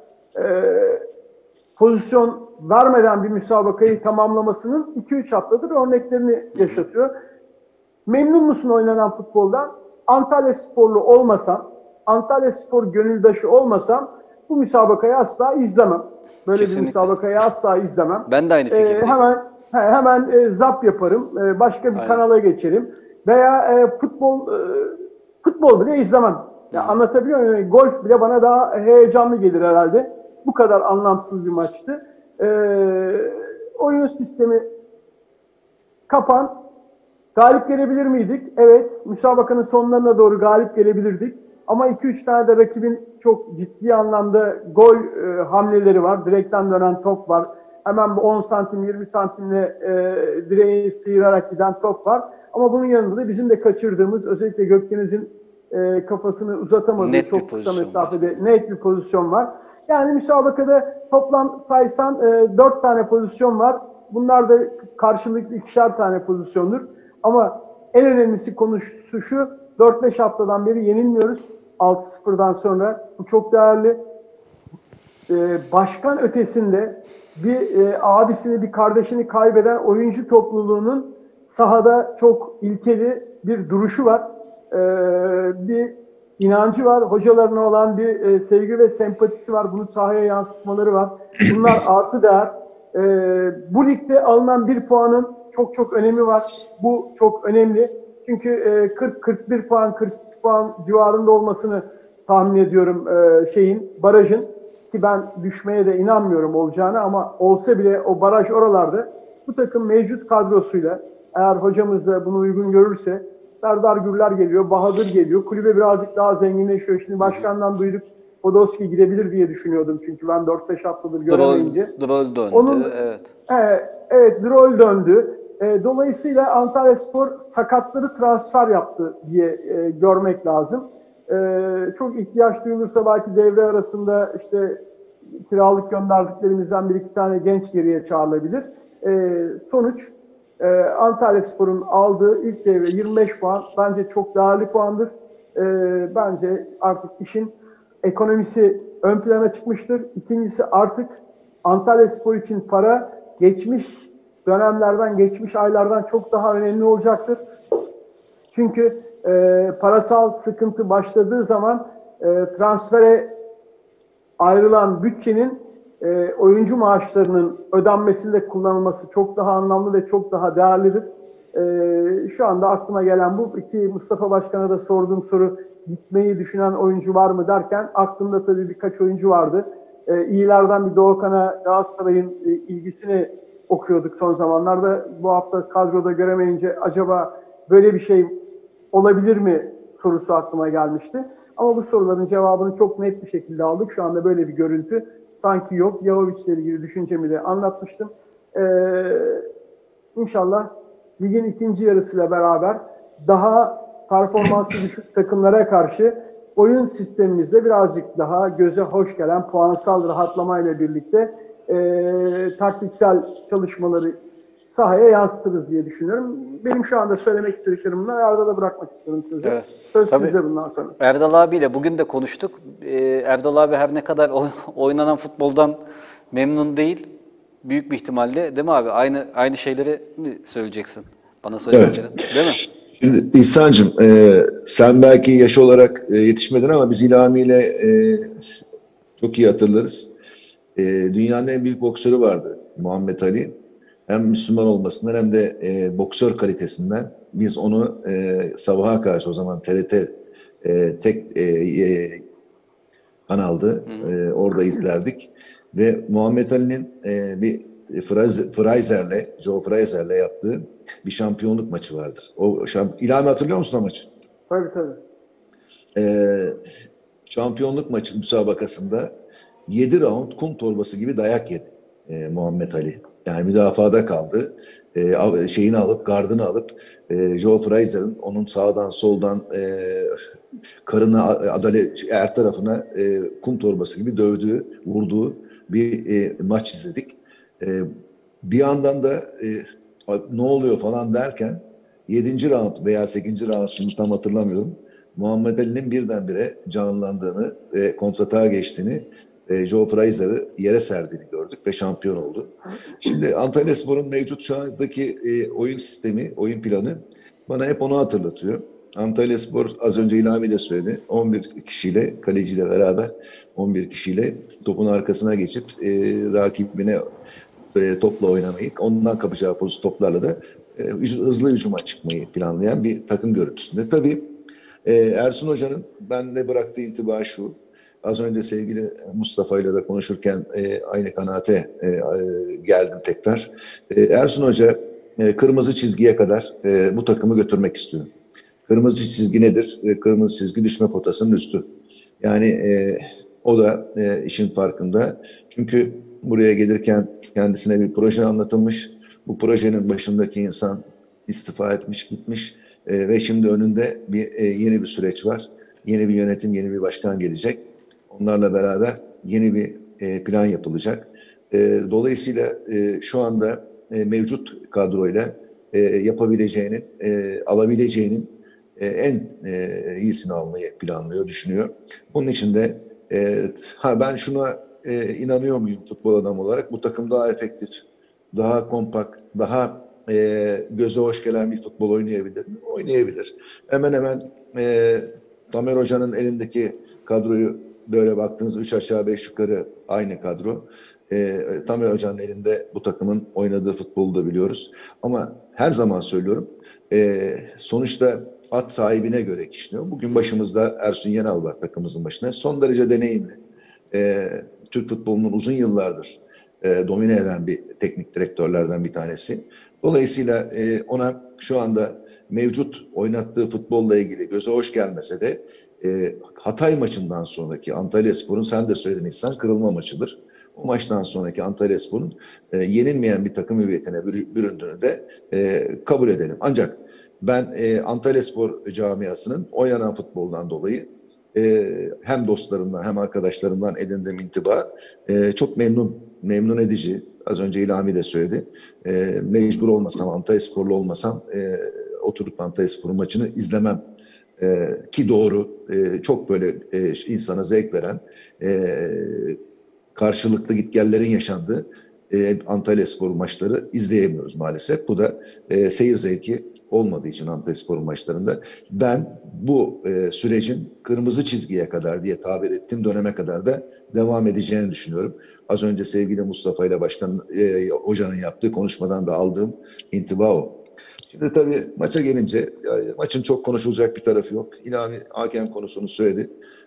pozisyon vermeden bir müsabakayı tamamlamasının 2-3 haftadır örneklerini yaşatıyor. Memnun musun oynanan futboldan? Antalyasporlu olmasam, Antalyaspor gönüldaşı olmasam bu müsabakayı asla izlemem. Böyle
Kesinlikle.
bir müsabakayı asla izlemem.
Ben de aynı fikirdeyim.
Hemen zap yaparım. Başka bir
Aynen.
kanala geçerim. Veya futbol bile izlemem. Ya anlatabiliyor muyum? Yani golf bile bana daha heyecanlı gelir herhalde. Bu kadar anlamsız bir maçtı. Oyun sistemi kapan. Galip gelebilir miydik? Evet. Müsabakanın sonlarına doğru galip gelebilirdik. Ama 2-3 tane de rakibin çok ciddi anlamda gol hamleleri var. Direkten dönen top var. Hemen 10 santim 20 santimle direği sıyırarak giden top var. Ama bunun yanında da bizim de kaçırdığımız özellikle Gökdeniz'in kafasını uzatamadığı
Net bir
çok kısa
pozisyon
mesafede
var.
net bir pozisyon var. Yani müsabakada toplam saysan 4 tane pozisyon var. Bunlar da karşılıklı 2'şer tane pozisyondur. Ama en önemlisi konusu şu, 4-5 haftadan beri yenilmiyoruz. 6-0'dan sonra. Bu çok değerli. Başkan ötesinde bir abisini, bir kardeşini kaybeden oyuncu topluluğunun sahada çok ilkeli bir duruşu var. Bir inancı var. Hocalarına olan bir sevgi ve sempatisi var. Bunu sahaya yansıtmaları var. Bunlar artı değer. Bu ligde alınan bir puanın çok çok önemi var. Bu çok önemli. Çünkü 40-41 puan, 42 puan civarında olmasını tahmin ediyorum barajın. Ki ben düşmeye de inanmıyorum olacağını ama olsa bile o baraj oralarda. Bu takım mevcut kadrosuyla eğer hocamız da bunu uygun görürse Serdar Gürler geliyor, Bahadır geliyor. Kulübe birazcık daha zenginleşiyor. Şimdi başkandan duyduk Podolski gidebilir diye düşünüyordum çünkü ben 4-5 haftadır göremeyince.
Drol döndü, evet.
Evet, Drol döndü. Dolayısıyla Antalyaspor sakatları transfer yaptı diye görmek lazım. Çok ihtiyaç duyulursa belki devre arasında işte kiralık gönderdiklerimizden bir iki tane genç geriye çağrılabilir. Sonuç Antalyaspor'un aldığı ilk devre 25 puan bence çok değerli puandır. Bence artık işin ekonomisi ön plana çıkmıştır. İkincisi artık Antalyaspor için para geçmiş dönemlerden, geçmiş aylardan çok daha önemli olacaktır. Çünkü parasal sıkıntı başladığı zaman transfere ayrılan bütçenin oyuncu maaşlarının ödenmesinde kullanılması çok daha anlamlı ve çok daha değerlidir. Şu anda aklıma gelen bu. Mustafa Başkan'a da sorduğum soru gitmeyi düşünen oyuncu var mı derken aklımda tabii birkaç oyuncu vardı. İyilerden bir Doğukan'a Galatasaray'ın ilgisini okuyorduk son zamanlarda. Bu hafta kadroda göremeyince acaba böyle bir şey olabilir mi sorusu aklıma gelmişti. Ama bu soruların cevabını çok net bir şekilde aldık. Şu anda böyle bir görüntü sanki yok. Yahovic'le ilgili düşüncemi de anlatmıştım. İnşallah ligin ikinci yarısıyla beraber daha performansı düşük takımlara karşı oyun sistemimizde birazcık daha göze hoş gelen puansal rahatlamayla birlikte taktiksel çalışmaları sahaya yansıtırız diye düşünüyorum. Benim şu anda söylemek istediklerim bunlar. Erdal'a bırakmak istiyorum sözü.
Evet.
Söz
Tabii.
sizde bundan sonra.
Erdal abiyle bugün de konuştuk. Erdal abi her ne kadar oynanan futboldan memnun değil, büyük bir ihtimalle değil mi abi? Aynı şeyleri mi söyleyeceksin? Bana söylediklerin, değil mi?
Şimdi İhsan'cığım, sen belki yaş olarak yetişmedin ama biz İlhami ile çok iyi hatırlarız. Dünyanın en büyük boksörü vardı Muhammed Ali. Hem Müslüman olmasından hem de boksör kalitesinden biz onu sabaha karşı, o zaman TRT tek kanaldı. Orada izlerdik. Ve Muhammed Ali'nin bir Joe Frazier'le yaptığı bir şampiyonluk maçı vardır. İlhami hatırlıyor musun o maçı?
Tabii tabii.
Şampiyonluk maçı müsabakasında 7 round kum torbası gibi dayak yedi Muhammed Ali. Yani müdafada kaldı. Şeyini alıp, gardını alıp Joe Frazier'ın onun sağdan soldan karına, her tarafına kum torbası gibi dövdüğü, vurduğu bir maç izledik. Bir yandan da ne oluyor falan derken 7. round veya 8. round, şimdi tam hatırlamıyorum, Muhammed Ali'nin birdenbire canlandığını ve kontratağa geçtiğini, Joe Frazier'ı yere serdiğini gördük ve şampiyon oldu. Şimdi Antalyaspor'un mevcut şu andaki oyun sistemi, oyun planı bana hep onu hatırlatıyor. Antalyaspor, az önce İlhami de söyledi, 11 kişiyle, kaleciyle beraber 11 kişiyle topun arkasına geçip rakibine topla oynamayı, ondan kapacağı pozisyon toplarla da hızlı hücuma çıkmayı planlayan bir takım görüntüsünde. Tabii Ersun Hoca'nın bende bıraktığı intiba şu: az önce sevgili Mustafa ile de konuşurken aynı kanaate geldim tekrar. Ersun Hoca kırmızı çizgiye kadar bu takımı götürmek istiyor. Kırmızı çizgi nedir? Kırmızı çizgi düşme potasının üstü. Yani o da işin farkında. Çünkü buraya gelirken kendisine bir proje anlatılmış. Bu projenin başındaki insan istifa etmiş, gitmiş ve şimdi önünde yeni bir süreç var. Yeni bir yönetim, yeni bir başkan gelecek. Onlarla beraber yeni bir plan yapılacak. Dolayısıyla şu anda mevcut kadroyla yapabileceğinin, alabileceğinin en iyisini almayı planlıyor, düşünüyor. Bunun için de ben şuna inanıyor muyum futbol adamı olarak? Bu takım daha efektif, daha kompakt, daha göze hoş gelen bir futbol oynayabilir mi? Oynayabilir. Hemen hemen Tamer Hoca'nın elindeki kadroyu böyle baktığınız 3 aşağı 5 yukarı aynı kadro. Tamer Hoca'nın elinde bu takımın oynadığı futbolu da biliyoruz. Ama her zaman söylüyorum, sonuçta at sahibine göre kişniyor. Bugün başımızda Ersun Yanal var, takımımızın başına. Son derece deneyimli. Türk futbolunun uzun yıllardır domine eden bir teknik direktörlerden bir tanesi. Dolayısıyla ona şu anda mevcut oynattığı futbolla ilgili göze hoş gelmese de Hatay maçından sonraki Antalyaspor'un, sen de söyledin İhsan, kırılma maçıdır. O maçtan sonraki Antalyaspor'un yenilmeyen bir takım hüviyetine büründüğünü de kabul edelim. Ancak ben Antalyaspor camiasının oynanan futboldan dolayı hem dostlarımdan hem arkadaşlarımdan edindiğim intiba çok memnun edici. Az önce İlhami de söyledi. Mecbur olmasam, Antalyasporlu olmasam oturup Antalyaspor maçını izlemem. Ki doğru, çok böyle insana zevk veren, karşılıklı gitgellerin yaşandığı Antalyaspor maçları izleyemiyoruz maalesef. Bu da seyir zevki olmadığı için Antalyaspor maçlarında ben bu sürecin kırmızı çizgiye kadar diye tabir ettiğim döneme kadar da devam edeceğini düşünüyorum. Az önce sevgili Mustafa ile Başkan Hoca'nın yaptığı konuşmadan da aldığım intiba o. Şimdi tabii maça gelince maçın çok konuşulacak bir tarafı yok. İlhami hakem konusunu söyledi.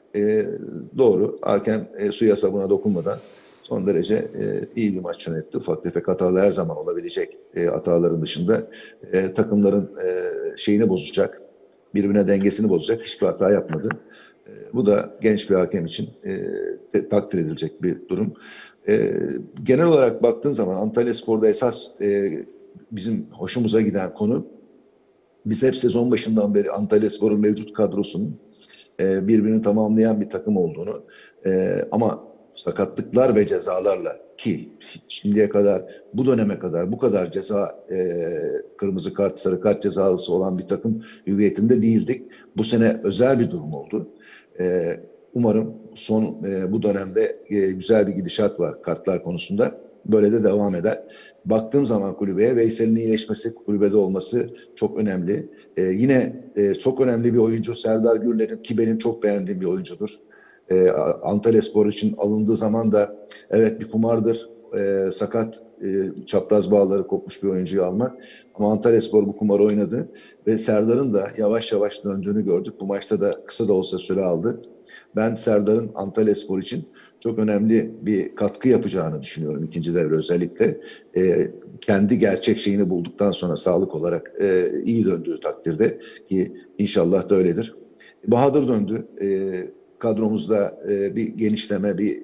Doğru, hakem suya sabuna dokunmadan son derece iyi bir maç yönetti. Ufak tefek hatalar her zaman olabilecek hataların dışında takımların şeyini bozacak, birbirine dengesini bozacak hiçbir hata yapmadı. Bu da genç bir hakem için takdir edilecek bir durum. Genel olarak baktığın zaman Antalyaspor'da esas bizim hoşumuza giden konu, biz hep sezon başından beri Antalyaspor'un mevcut kadrosunun birbirini tamamlayan bir takım olduğunu, ama sakatlıklar ve cezalarla, ki şimdiye kadar, bu döneme kadar bu kadar ceza, kırmızı kart, sarı kart cezalısı olan bir takım hüviyetinde değildik. Bu sene özel bir durum oldu. Umarım bu dönemde güzel bir gidişat var kartlar konusunda. Böyle de devam eder. Baktığım zaman kulübeye, Veysel'in iyileşmesi, kulübede olması çok önemli. Yine çok önemli bir oyuncu Serdar Gürler'in, ki benim çok beğendiğim bir oyuncudur. Antalyaspor için alındığı zaman da evet bir kumardır. Sakat, çapraz bağları kopmuş bir oyuncuyu almak. Ama Antalyaspor bu kumarı oynadı ve Serdar'ın da yavaş yavaş döndüğünü gördük. Bu maçta da kısa da olsa süre aldı. Ben Serdar'ın Antalyaspor için çok önemli bir katkı yapacağını düşünüyorum ikinci devre özellikle. Kendi gerçek şeyini bulduktan sonra sağlık olarak iyi döndüğü takdirde, ki inşallah da öyledir. Bahadır döndü. Kadromuzda bir genişleme, bir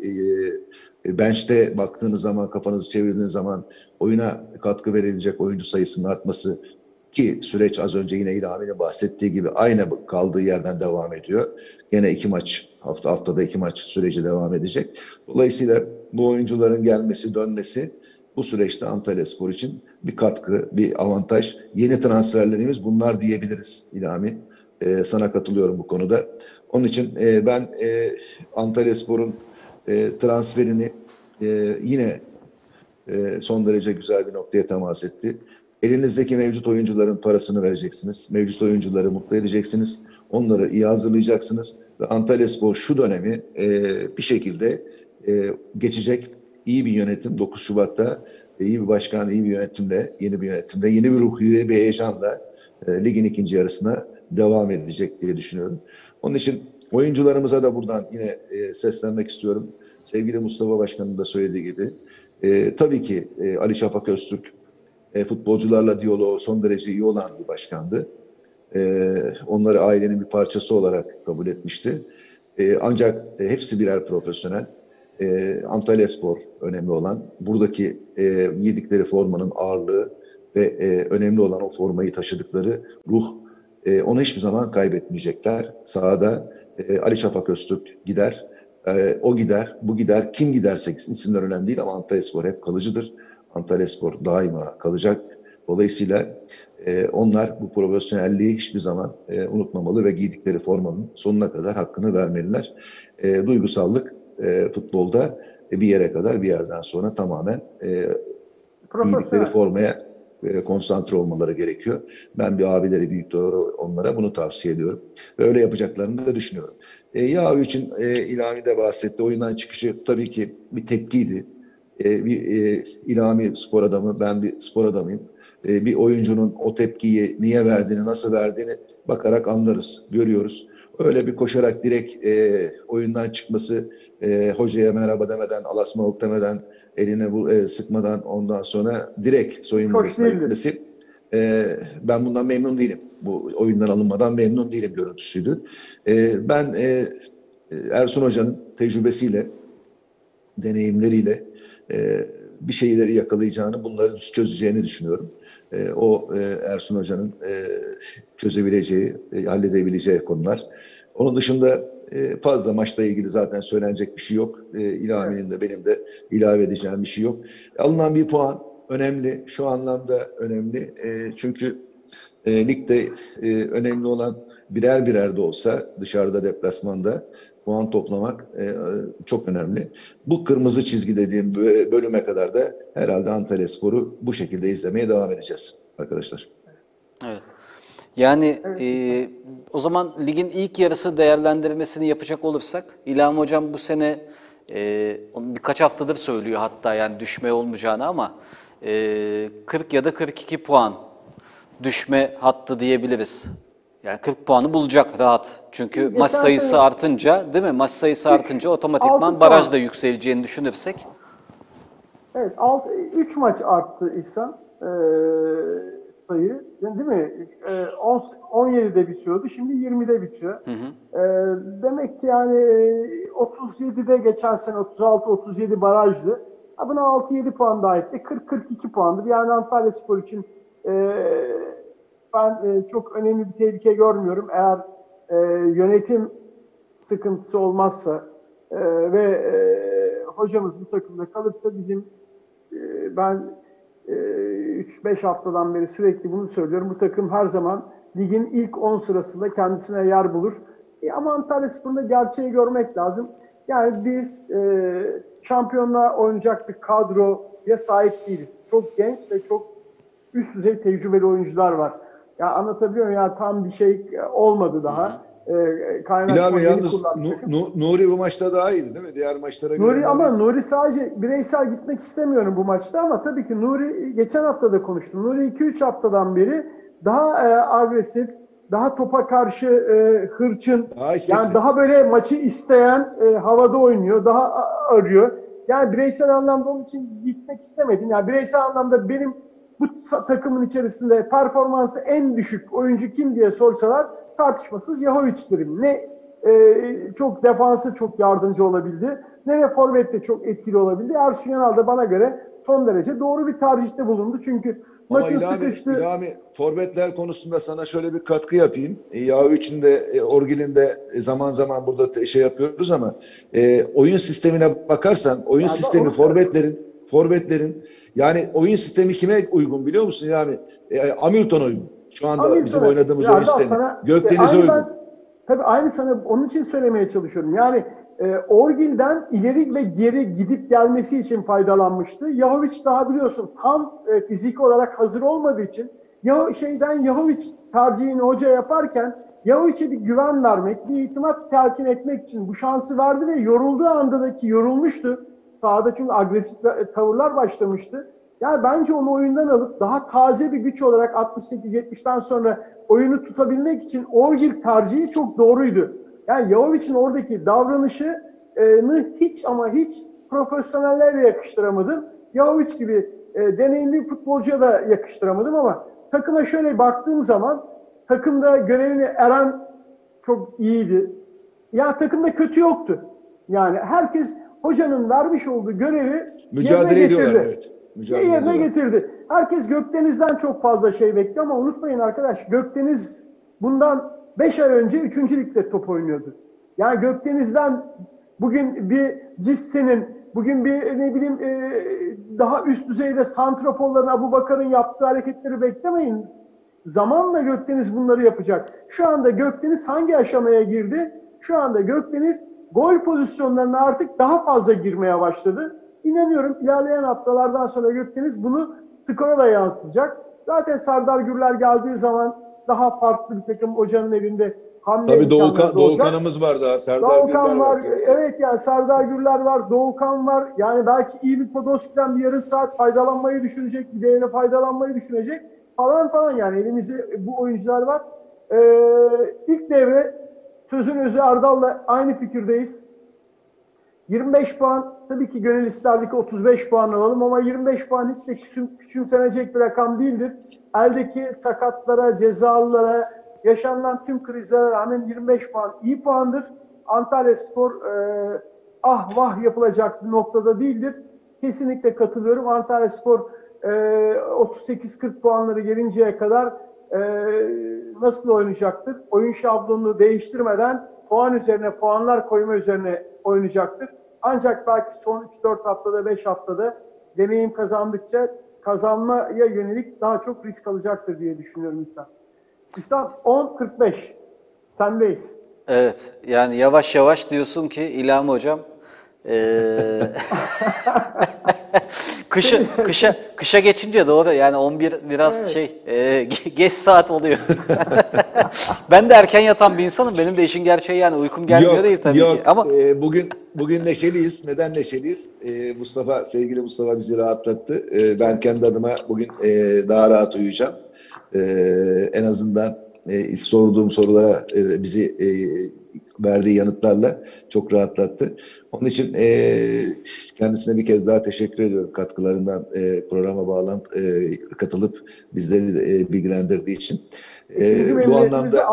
bench'te baktığınız zaman, kafanızı çevirdiğiniz zaman oyuna katkı verilecek oyuncu sayısının artması, ki süreç az önce yine İlhami'nin bahsettiği gibi aynı kaldığı yerden devam ediyor. Gene 2 maç, haftada 2 maç süreci devam edecek. Dolayısıyla bu oyuncuların gelmesi, dönmesi bu süreçte Antalyaspor için bir katkı, bir avantaj. Yeni transferlerimiz bunlar diyebiliriz İlhami. Sana katılıyorum bu konuda. Onun için ben Antalyaspor'un transferini yine son derece güzel bir noktaya temas etti. Elinizdeki mevcut oyuncuların parasını vereceksiniz. Mevcut oyuncuları mutlu edeceksiniz. Onları iyi hazırlayacaksınız. Ve Antalyaspor şu dönemi bir şekilde geçecek. İyi bir yönetim 9 Şubat'ta, iyi bir başkan, iyi bir yönetimle, yeni bir yönetimle, yeni bir ruh, yeni bir heyecanla ligin ikinci yarısına devam edecek diye düşünüyorum. Onun için oyuncularımıza da buradan yine seslenmek istiyorum. Sevgili Mustafa Başkan'ın da söylediği gibi. Tabii ki Ali Şafak Öztürk futbolcularla diyaloğu son derece iyi olan bir başkandı. Onları ailenin bir parçası olarak kabul etmişti. Ancak hepsi birer profesyonel. Antalyaspor önemli olan. Buradaki yedikleri formanın ağırlığı ve önemli olan o formayı taşıdıkları ruh. Onu hiçbir zaman kaybetmeyecekler. Sahada Ali Şafak Öztürk gider. O gider, bu gider. Kim giderse gitsin, isimler önemli değil ama Antalyaspor hep kalıcıdır. Antalyaspor daima kalacak. Dolayısıyla onlar bu profesyonelliği hiçbir zaman unutmamalı ve giydikleri formanın sonuna kadar hakkını vermeliler. Duygusallık futbolda bir yere kadar, bir yerden sonra tamamen giydikleri formaya konsantre olmaları gerekiyor. Ben bir abileri, büyükleri onlara bunu tavsiye ediyorum. Ve öyle yapacaklarını da düşünüyorum. Yahu için İlhami de bahsetti. Oyundan çıkışı tabii ki bir tepkiydi. İlhami spor adamı, ben bir spor adamıyım. Bir oyuncunun o tepkiyi niye verdiğini, nasıl verdiğini bakarak anlarız, görüyoruz. Öyle bir koşarak direkt oyundan çıkması, hocaya merhaba demeden, alasmalık demeden, eline sıkmadan ondan sonra direkt soyunma odasına gitmesi, ben bundan memnun değilim. Bu oyundan alınmadan memnun değilim görüntüsüydü. Ben Ersun Hoca'nın tecrübesiyle, deneyimleriyle bir şeyleri yakalayacağını, bunları çözeceğini düşünüyorum. Ersun Hoca'nın çözebileceği, halledebileceği konular. Onun dışında fazla maçla ilgili zaten söylenecek bir şey yok. İlhami'nin de benim de ilave edeceğim bir şey yok. Alınan bir puan önemli. Şu anlamda önemli. Çünkü ligde önemli olan birer birer de olsa dışarıda, deplasmanda puan toplamak çok önemli. Bu kırmızı çizgi dediğim bölüme kadar da herhalde Antalyaspor'u bu şekilde izlemeye devam edeceğiz arkadaşlar.
Evet. Yani o zaman ligin ilk yarısı değerlendirmesini yapacak olursak, İlham Hocam bu sene birkaç haftadır söylüyor hatta, yani düşme olmayacağını, ama 40 ya da 42 puan düşme hattı diyebiliriz. Yani 40 puanı bulacak rahat. Çünkü maç sayısı artınca, değil mi? Maç sayısı artınca otomatikman baraj da yükseleceğini düşünürsek.
Evet, 3 maç arttı İhsan sayı, değil mi? 17'de bitiyordu, şimdi 20'de bitiyor. Hı hı. Demek ki yani 37'de geçen sene 36-37 barajdı. Ha, buna 6-7 puan daha etti. 40-42 puandır. Yani Antalyaspor için ben çok önemli bir tehlike görmüyorum. Eğer yönetim sıkıntısı olmazsa ve hocamız bu takımda kalırsa bizim ben 3-5 haftadan beri sürekli bunu söylüyorum. Bu takım her zaman ligin ilk 10 sırasında kendisine yer bulur. Ama Antalyaspor'un da gerçeği görmek lazım. Yani biz şampiyonluğa oynayacak bir kadroya sahip değiliz. Çok genç ve çok üst düzey tecrübeli oyuncular var. Ya anlatabiliyor muyum? Ya tam bir şey olmadı daha.
Bilal abi yalnız Nuri bu maçta daha iyiydi değil mi? Diğer maçlara göre.
Nuri sadece bireysel gitmek istemiyorum bu maçta ama tabii ki Nuri geçen hafta da konuştum. Nuri 2-3 haftadan beri daha agresif, daha topa karşı hırçın, yani daha böyle maçı isteyen havada oynuyor, daha arıyor. Yani bireysel anlamda onun için gitmek istemedim. Yani bireysel anlamda benim bu takımın içerisinde performansı en düşük oyuncu kim diye sorsalar tartışmasız Yahovic'tirim. Ne çok defansı çok yardımcı olabildi, ne de forvette çok etkili olabildi. Ersun Yanal da bana göre son derece doğru bir tercihte bulundu. Çünkü maçın sıkıştığı...
İlhami, forvetler konusunda sana şöyle bir katkı yapayım. Yahovic'in de Orgil'in de zaman zaman burada şey yapıyoruz ama oyun sistemine bakarsan oyun sistemi forvetlerin yani oyun sistemi kime uygun biliyor musun? Yani Hamilton uygun. Şu anda bizim oynadığımız oyun sistemi. Gökdeniz'e uygun.
Tabii aynı sana onun için söylemeye çalışıyorum. Yani Orgil'den ileri ve geri gidip gelmesi için faydalanmıştı. Yahovic daha biliyorsun tam fizik olarak hazır olmadığı için Yahovic tercihini hoca yaparken Yahovic'e bir güven vermek, bir itimat telkin etmek için bu şansı verdi ve yorulduğu andaki yorulmuştu. Sahada çünkü agresif tavırlar başlamıştı. Yani bence onu oyundan alıp daha taze bir güç olarak 68-70'ten sonra oyunu tutabilmek için Orgil tercihi çok doğruydu. Yani Yahovic'in oradaki davranışını hiç ama hiç profesyonellerle yakıştıramadım. Yahovic gibi deneyimli bir futbolcuya da yakıştıramadım ama takıma şöyle baktığım zaman takımda görevini Eren çok iyiydi. Ya takımda kötü yoktu. Yani herkes hocanın vermiş olduğu görevi
mücadele ediyorlar, evet.
Yerine getirdi. Herkes Gökdeniz'den çok fazla şey bekliyor ama unutmayın arkadaş, Gökdeniz bundan 5 ay önce 3. ligde top oynuyordu. Yani Gökdeniz'den bugün bir Cisse'nin, bugün bir ne bileyim daha üst düzeyde santraforların Abubakar'ın yaptığı hareketleri beklemeyin. Zamanla Gökdeniz bunları yapacak. Şu anda Gökdeniz hangi aşamaya girdi? Şu anda Gökdeniz gol pozisyonlarına artık daha fazla girmeye başladı. İnanıyorum ilerleyen haftalardan sonra Gökdeniz bunu skora da yansıtacak. Zaten Serdar Gürler geldiği zaman daha farklı bir takım hocanın evinde hamle imkanları
Doğukan'ımız var daha. Serdar Gürler var.
Evet yani Serdar Gürler var, Doğukan var. Yani belki iyi bir Podolski'den bir yarım saat faydalanmayı düşünecek, bir değerine faydalanmayı düşünecek falan yani elimizde bu oyuncular var. İlk devre sözün özü Erdal'la aynı fikirdeyiz. 25 puan tabii ki gönül isterdik 35 puan alalım ama 25 puan hiç de küçümsenecek bir rakam değildir. Eldeki sakatlara, cezalılara, yaşanılan tüm krizlere rağmen 25 puan iyi puandır. Antalyaspor ah vah yapılacak bir noktada değildir. Kesinlikle katılıyorum. Antalyaspor 38-40 puanları gelinceye kadar nasıl oynayacaktır? Oyun şablonunu değiştirmeden puan üzerine puanlar koyma üzerine oynayacaktır. Ancak belki son 3-4 haftada, 5 haftada deneyim kazandıkça kazanmaya yönelik daha çok risk alacaktır diye düşünüyorum İhsan. İhsan 10-45. Sendeyiz.
Evet. Yani yavaş yavaş diyorsun ki İlhami Hocam kışa geçince doğru yani 11 biraz geç saat oluyor. Ben de erken yatan bir insanım. Benim de işin gerçeği yani uykum gelmiyor değil tabii ki. Ama
bugün neşeliyiz. Neden neşeliyiz? Sevgili Mustafa bizi rahatlattı. Ben kendi adıma bugün daha rahat uyuyacağım. En azından sorduğum sorulara bizi verdiği yanıtlarla çok rahatlattı. Onun için kendisine bir kez daha teşekkür ediyorum katkılarından programa bağlanıp katılıp bizleri bilgilendirdiği için.
Bu anlamda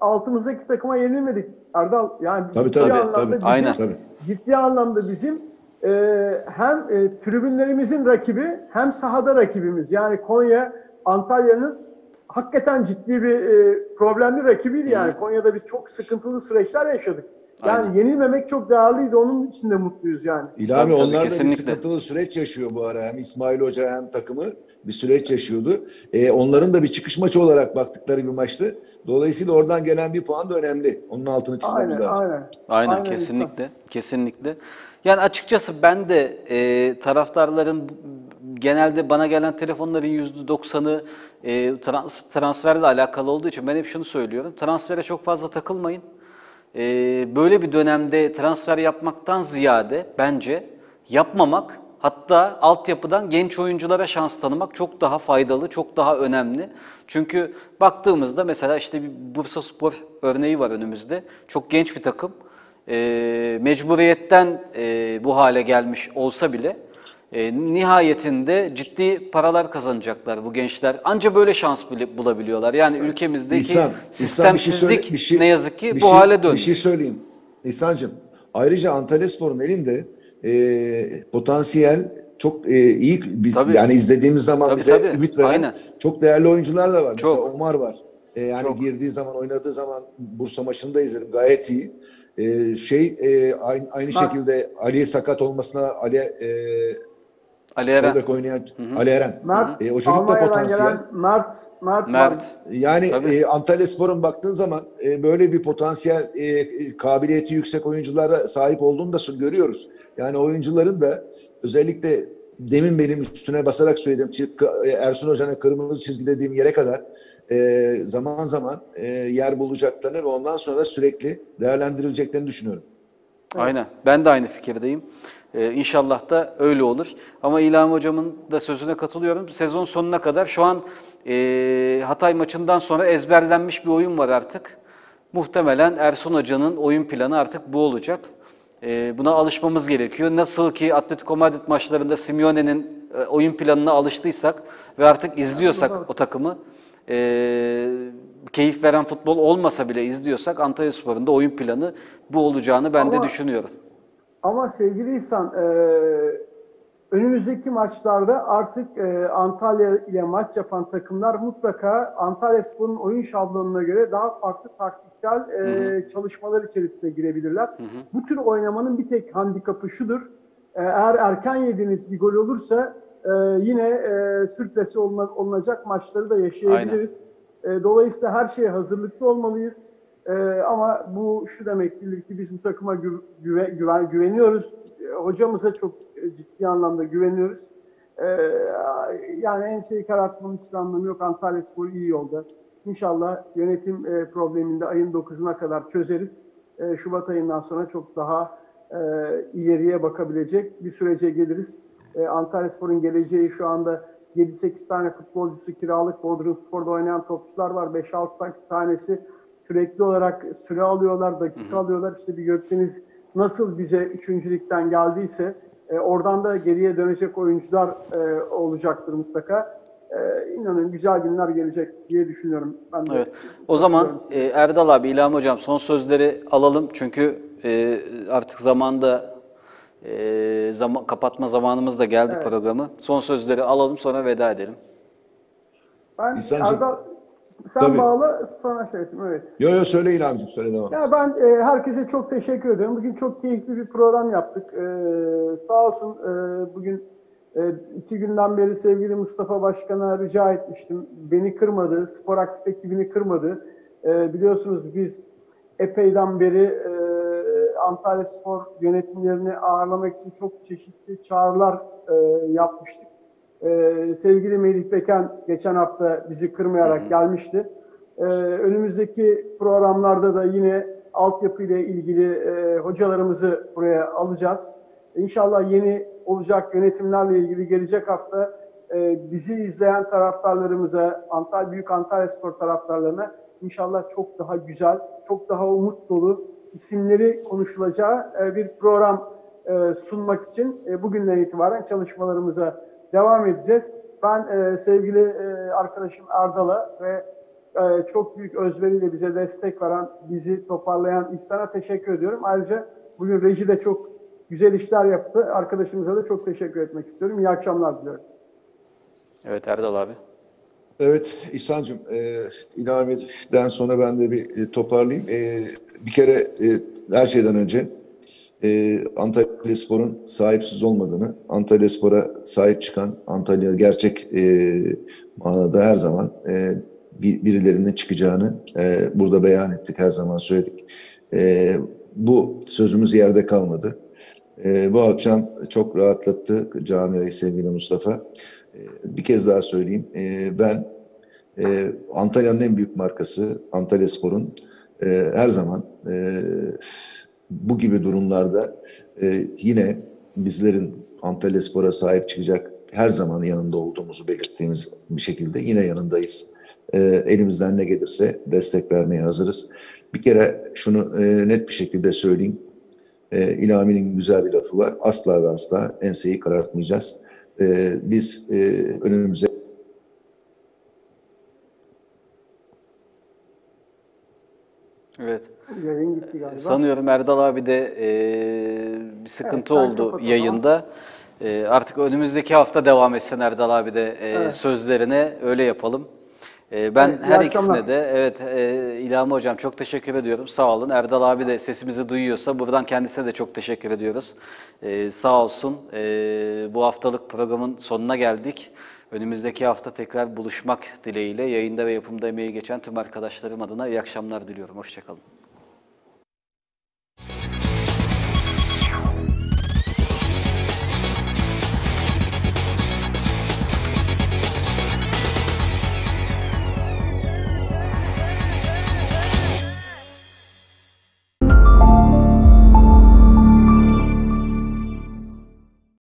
altımızdaki takıma yenilmedik Erdal. Yani
tabii. Aynen.
Ciddi anlamda bizim hem tribünlerimizin rakibi hem sahada rakibimiz. Yani Konya, Antalya'nın hakikaten ciddi bir problemli rakibiydi yani. Konya'da biz çok sıkıntılı süreçler yaşadık. Yani
Aynen.
yenilmemek çok değerliydi. Onun için de mutluyuz yani.
İlhami
Tabii,
onlar da bir
kesinlikle.
sıkıntılı süreç yaşıyor bu ara. Hem İsmail Hoca hem takımı bir süreç yaşıyordu. Onların da bir çıkış maçı olarak baktıkları bir maçtı. Dolayısıyla oradan gelen bir puan da önemli. Onun altını çizmemiz
Aynen,
lazım.
aynen.
Aynen,
Aynen
kesinlikle. Kesinlikle. Yani açıkçası ben de taraftarların genelde bana gelen telefonların %90'ı transferle alakalı olduğu için ben hep şunu söylüyorum. Transfere çok fazla takılmayın. Böyle bir dönemde transfer yapmaktan ziyade bence yapmamak, hatta altyapıdan genç oyunculara şans tanımak çok daha faydalı, çok daha önemli. Çünkü baktığımızda mesela işte bir Bursaspor örneği var önümüzde. Çok genç bir takım. Mecburiyetten bu hale gelmiş olsa bile nihayetinde ciddi paralar kazanacaklar bu gençler. Anca böyle şans bulabiliyorlar. Yani ülkemizdeki
İhsan
sistemsizlik ne yazık ki bu hale döndü.
Bir şey söyleyeyim. İhsan'cığım, ayrıca Antalyaspor'un elinde potansiyel çok iyi
Tabii.
yani izlediğimiz zaman
Tabii,
bize
tabii.
ümit veren
Aynen.
çok değerli oyuncular da var. Mesela
Çok.
Omar var. Yani
Çok.
girdiği zaman, oynadığı zaman Bursa maçında izledim. Gayet iyi. Aynı
Mert,
şekilde Ali sakat olmasına
Ali
sol
Eren.
bek oynayan Ali Eren.
Mert
O çocuk da
Almanya'dan
potansiyel.
gelen Mert var.
Mert.
Yani
Tabii.
Antalyaspor'un baktığın zaman böyle bir potansiyel, kabiliyeti yüksek oyunculara sahip olduğunu da görüyoruz. Yani oyuncuların da özellikle demin benim üstüne basarak söylediğim Ersun Hoca'nın kırmızı çizgi dediğim yere kadar zaman zaman yer bulacaklarını ve ondan sonra da sürekli değerlendirileceklerini düşünüyorum.
Aynen. Ben de aynı fikirdeyim. İnşallah da öyle olur. Ama İlham Hocam'ın da sözüne katılıyorum. Sezon sonuna kadar şu an Hatay maçından sonra ezberlenmiş bir oyun var artık. Muhtemelen Ersun Hoca'nın oyun planı artık bu olacak. Buna alışmamız gerekiyor. Nasıl ki Atletico Madrid maçlarında Simeone'nin oyun planına alıştıysak ve artık izliyorsak o takımı, keyif veren futbol olmasa bile izliyorsak Antalyaspor'un da oyun planı bu olacağını ben de düşünüyorum.
Ama sevgili İhsan, önümüzdeki maçlarda artık Antalya ile maç yapan takımlar mutlaka Antalyaspor'un oyun şablonuna göre daha farklı taktiksel çalışmalar içerisine girebilirler. Bu tür oynamanın bir tek handikapı şudur. Eğer erken yediğiniz bir gol olursa yine sürklesi olunacak maçları da yaşayabiliriz. Dolayısıyla her şeye hazırlıklı olmalıyız. Ama bu şu demek değildir ki biz bu takıma güveniyoruz. Hocamıza çok ciddi anlamda güveniyoruz. Yani enseyi karartmanın hiçbir anlamı yok. Antalyaspor iyi yolda. İnşallah yönetim problemini de ayın 9'una kadar çözeriz. Şubat ayından sonra çok daha ileriye bakabilecek bir sürece geliriz. Antalyaspor'un geleceği şu anda 7-8 tane futbolcusu kiralık Bodrumspor'da oynayan topçular var. 5-6 tanesi sürekli olarak süre alıyorlar, dakika alıyorlar. İşte bir Gökdeniz nasıl bize üçüncülükten geldiyse oradan da geriye dönecek oyuncular olacaktır mutlaka. İnanın güzel günler gelecek diye düşünüyorum. Ben de
Evet. O zaman Erdal abi, İlham Hocam son sözleri alalım. Çünkü artık kapatma zamanımız da geldi programı. Son sözleri alalım, sonra veda edelim.
Ben
İhsan'cığım,
Erdal, sen
tabii.
bağla sonra şey yapayım. Evet.
Yo söyle İlhamcığım, söyle devam.
Ya ben herkese çok teşekkür ediyorum. Bugün çok keyifli bir program yaptık. Sağ olsun bugün 2 günden beri sevgili Mustafa Başkan'a rica etmiştim. Beni kırmadı, spor aktif ekibini kırmadı. Biliyorsunuz biz epeyden beri Antalyaspor yönetimlerini ağırlamak için çok çeşitli çağrılar yapmıştık. Sevgili Melih Beken geçen hafta bizi kırmayarak gelmişti. Önümüzdeki programlarda da yine altyapı ile ilgili hocalarımızı buraya alacağız. İnşallah yeni olacak yönetimlerle ilgili gelecek hafta bizi izleyen taraftarlarımıza, Büyük Antalyaspor taraftarlarına inşallah çok daha güzel, çok daha umut dolu isimleri konuşulacağı bir program sunmak için bugünden itibaren çalışmalarımıza devam edeceğiz. Ben sevgili arkadaşım Erdal'a ve çok büyük özveriyle bize destek veren, bizi toparlayan İhsan'a teşekkür ediyorum. Ayrıca bugün rejide çok güzel işler yaptı. Arkadaşımıza da çok teşekkür etmek istiyorum. İyi akşamlar diliyorum.
Evet Erdal abi.
Evet İhsan'cığım, İlhami'den sonra ben de bir toparlayayım. Bir kere her şeyden önce Antalyaspor'un sahipsiz olmadığını, Antalyaspor'a sahip çıkan, Antalya gerçek manada her zaman birilerinin çıkacağını burada beyan ettik, her zaman söyledik. Bu sözümüz yerde kalmadı. Bu akşam çok rahatlattı camiayı sevgili Mustafa. Bir kez daha söyleyeyim. Ben Antalya'nın en büyük markası Antalyaspor'un her zaman bu gibi durumlarda yine bizlerin Antalyaspor'a sahip çıkacak her zaman yanında olduğumuzu belirttiğimiz bir şekilde yine yanındayız. Elimizden ne gelirse destek vermeye hazırız. Bir kere şunu net bir şekilde söyleyeyim. İlhami'nin güzel bir lafı var. Asla ve asla enseyi karartmayacağız. Biz önümüze
Evet.
Yayın gitti galiba.
Sanıyorum Erdal abi de bir sıkıntı
Evet, sen
oldu
kapat o
yayında. Artık önümüzdeki hafta devam etsin Erdal abi de
Evet.
sözlerine, öyle yapalım. Ben
Evet, iyi
her
akşamlar.
ikisine de İlhami Hocam çok teşekkür ediyorum. Sağ olun. Erdal abi de sesimizi duyuyorsa buradan kendisine de çok teşekkür ediyoruz. Sağ olsun. Bu haftalık programın sonuna geldik. Önümüzdeki hafta tekrar buluşmak dileğiyle yayında ve yapımda emeği geçen tüm arkadaşlarım adına iyi akşamlar diliyorum. Hoşçakalın.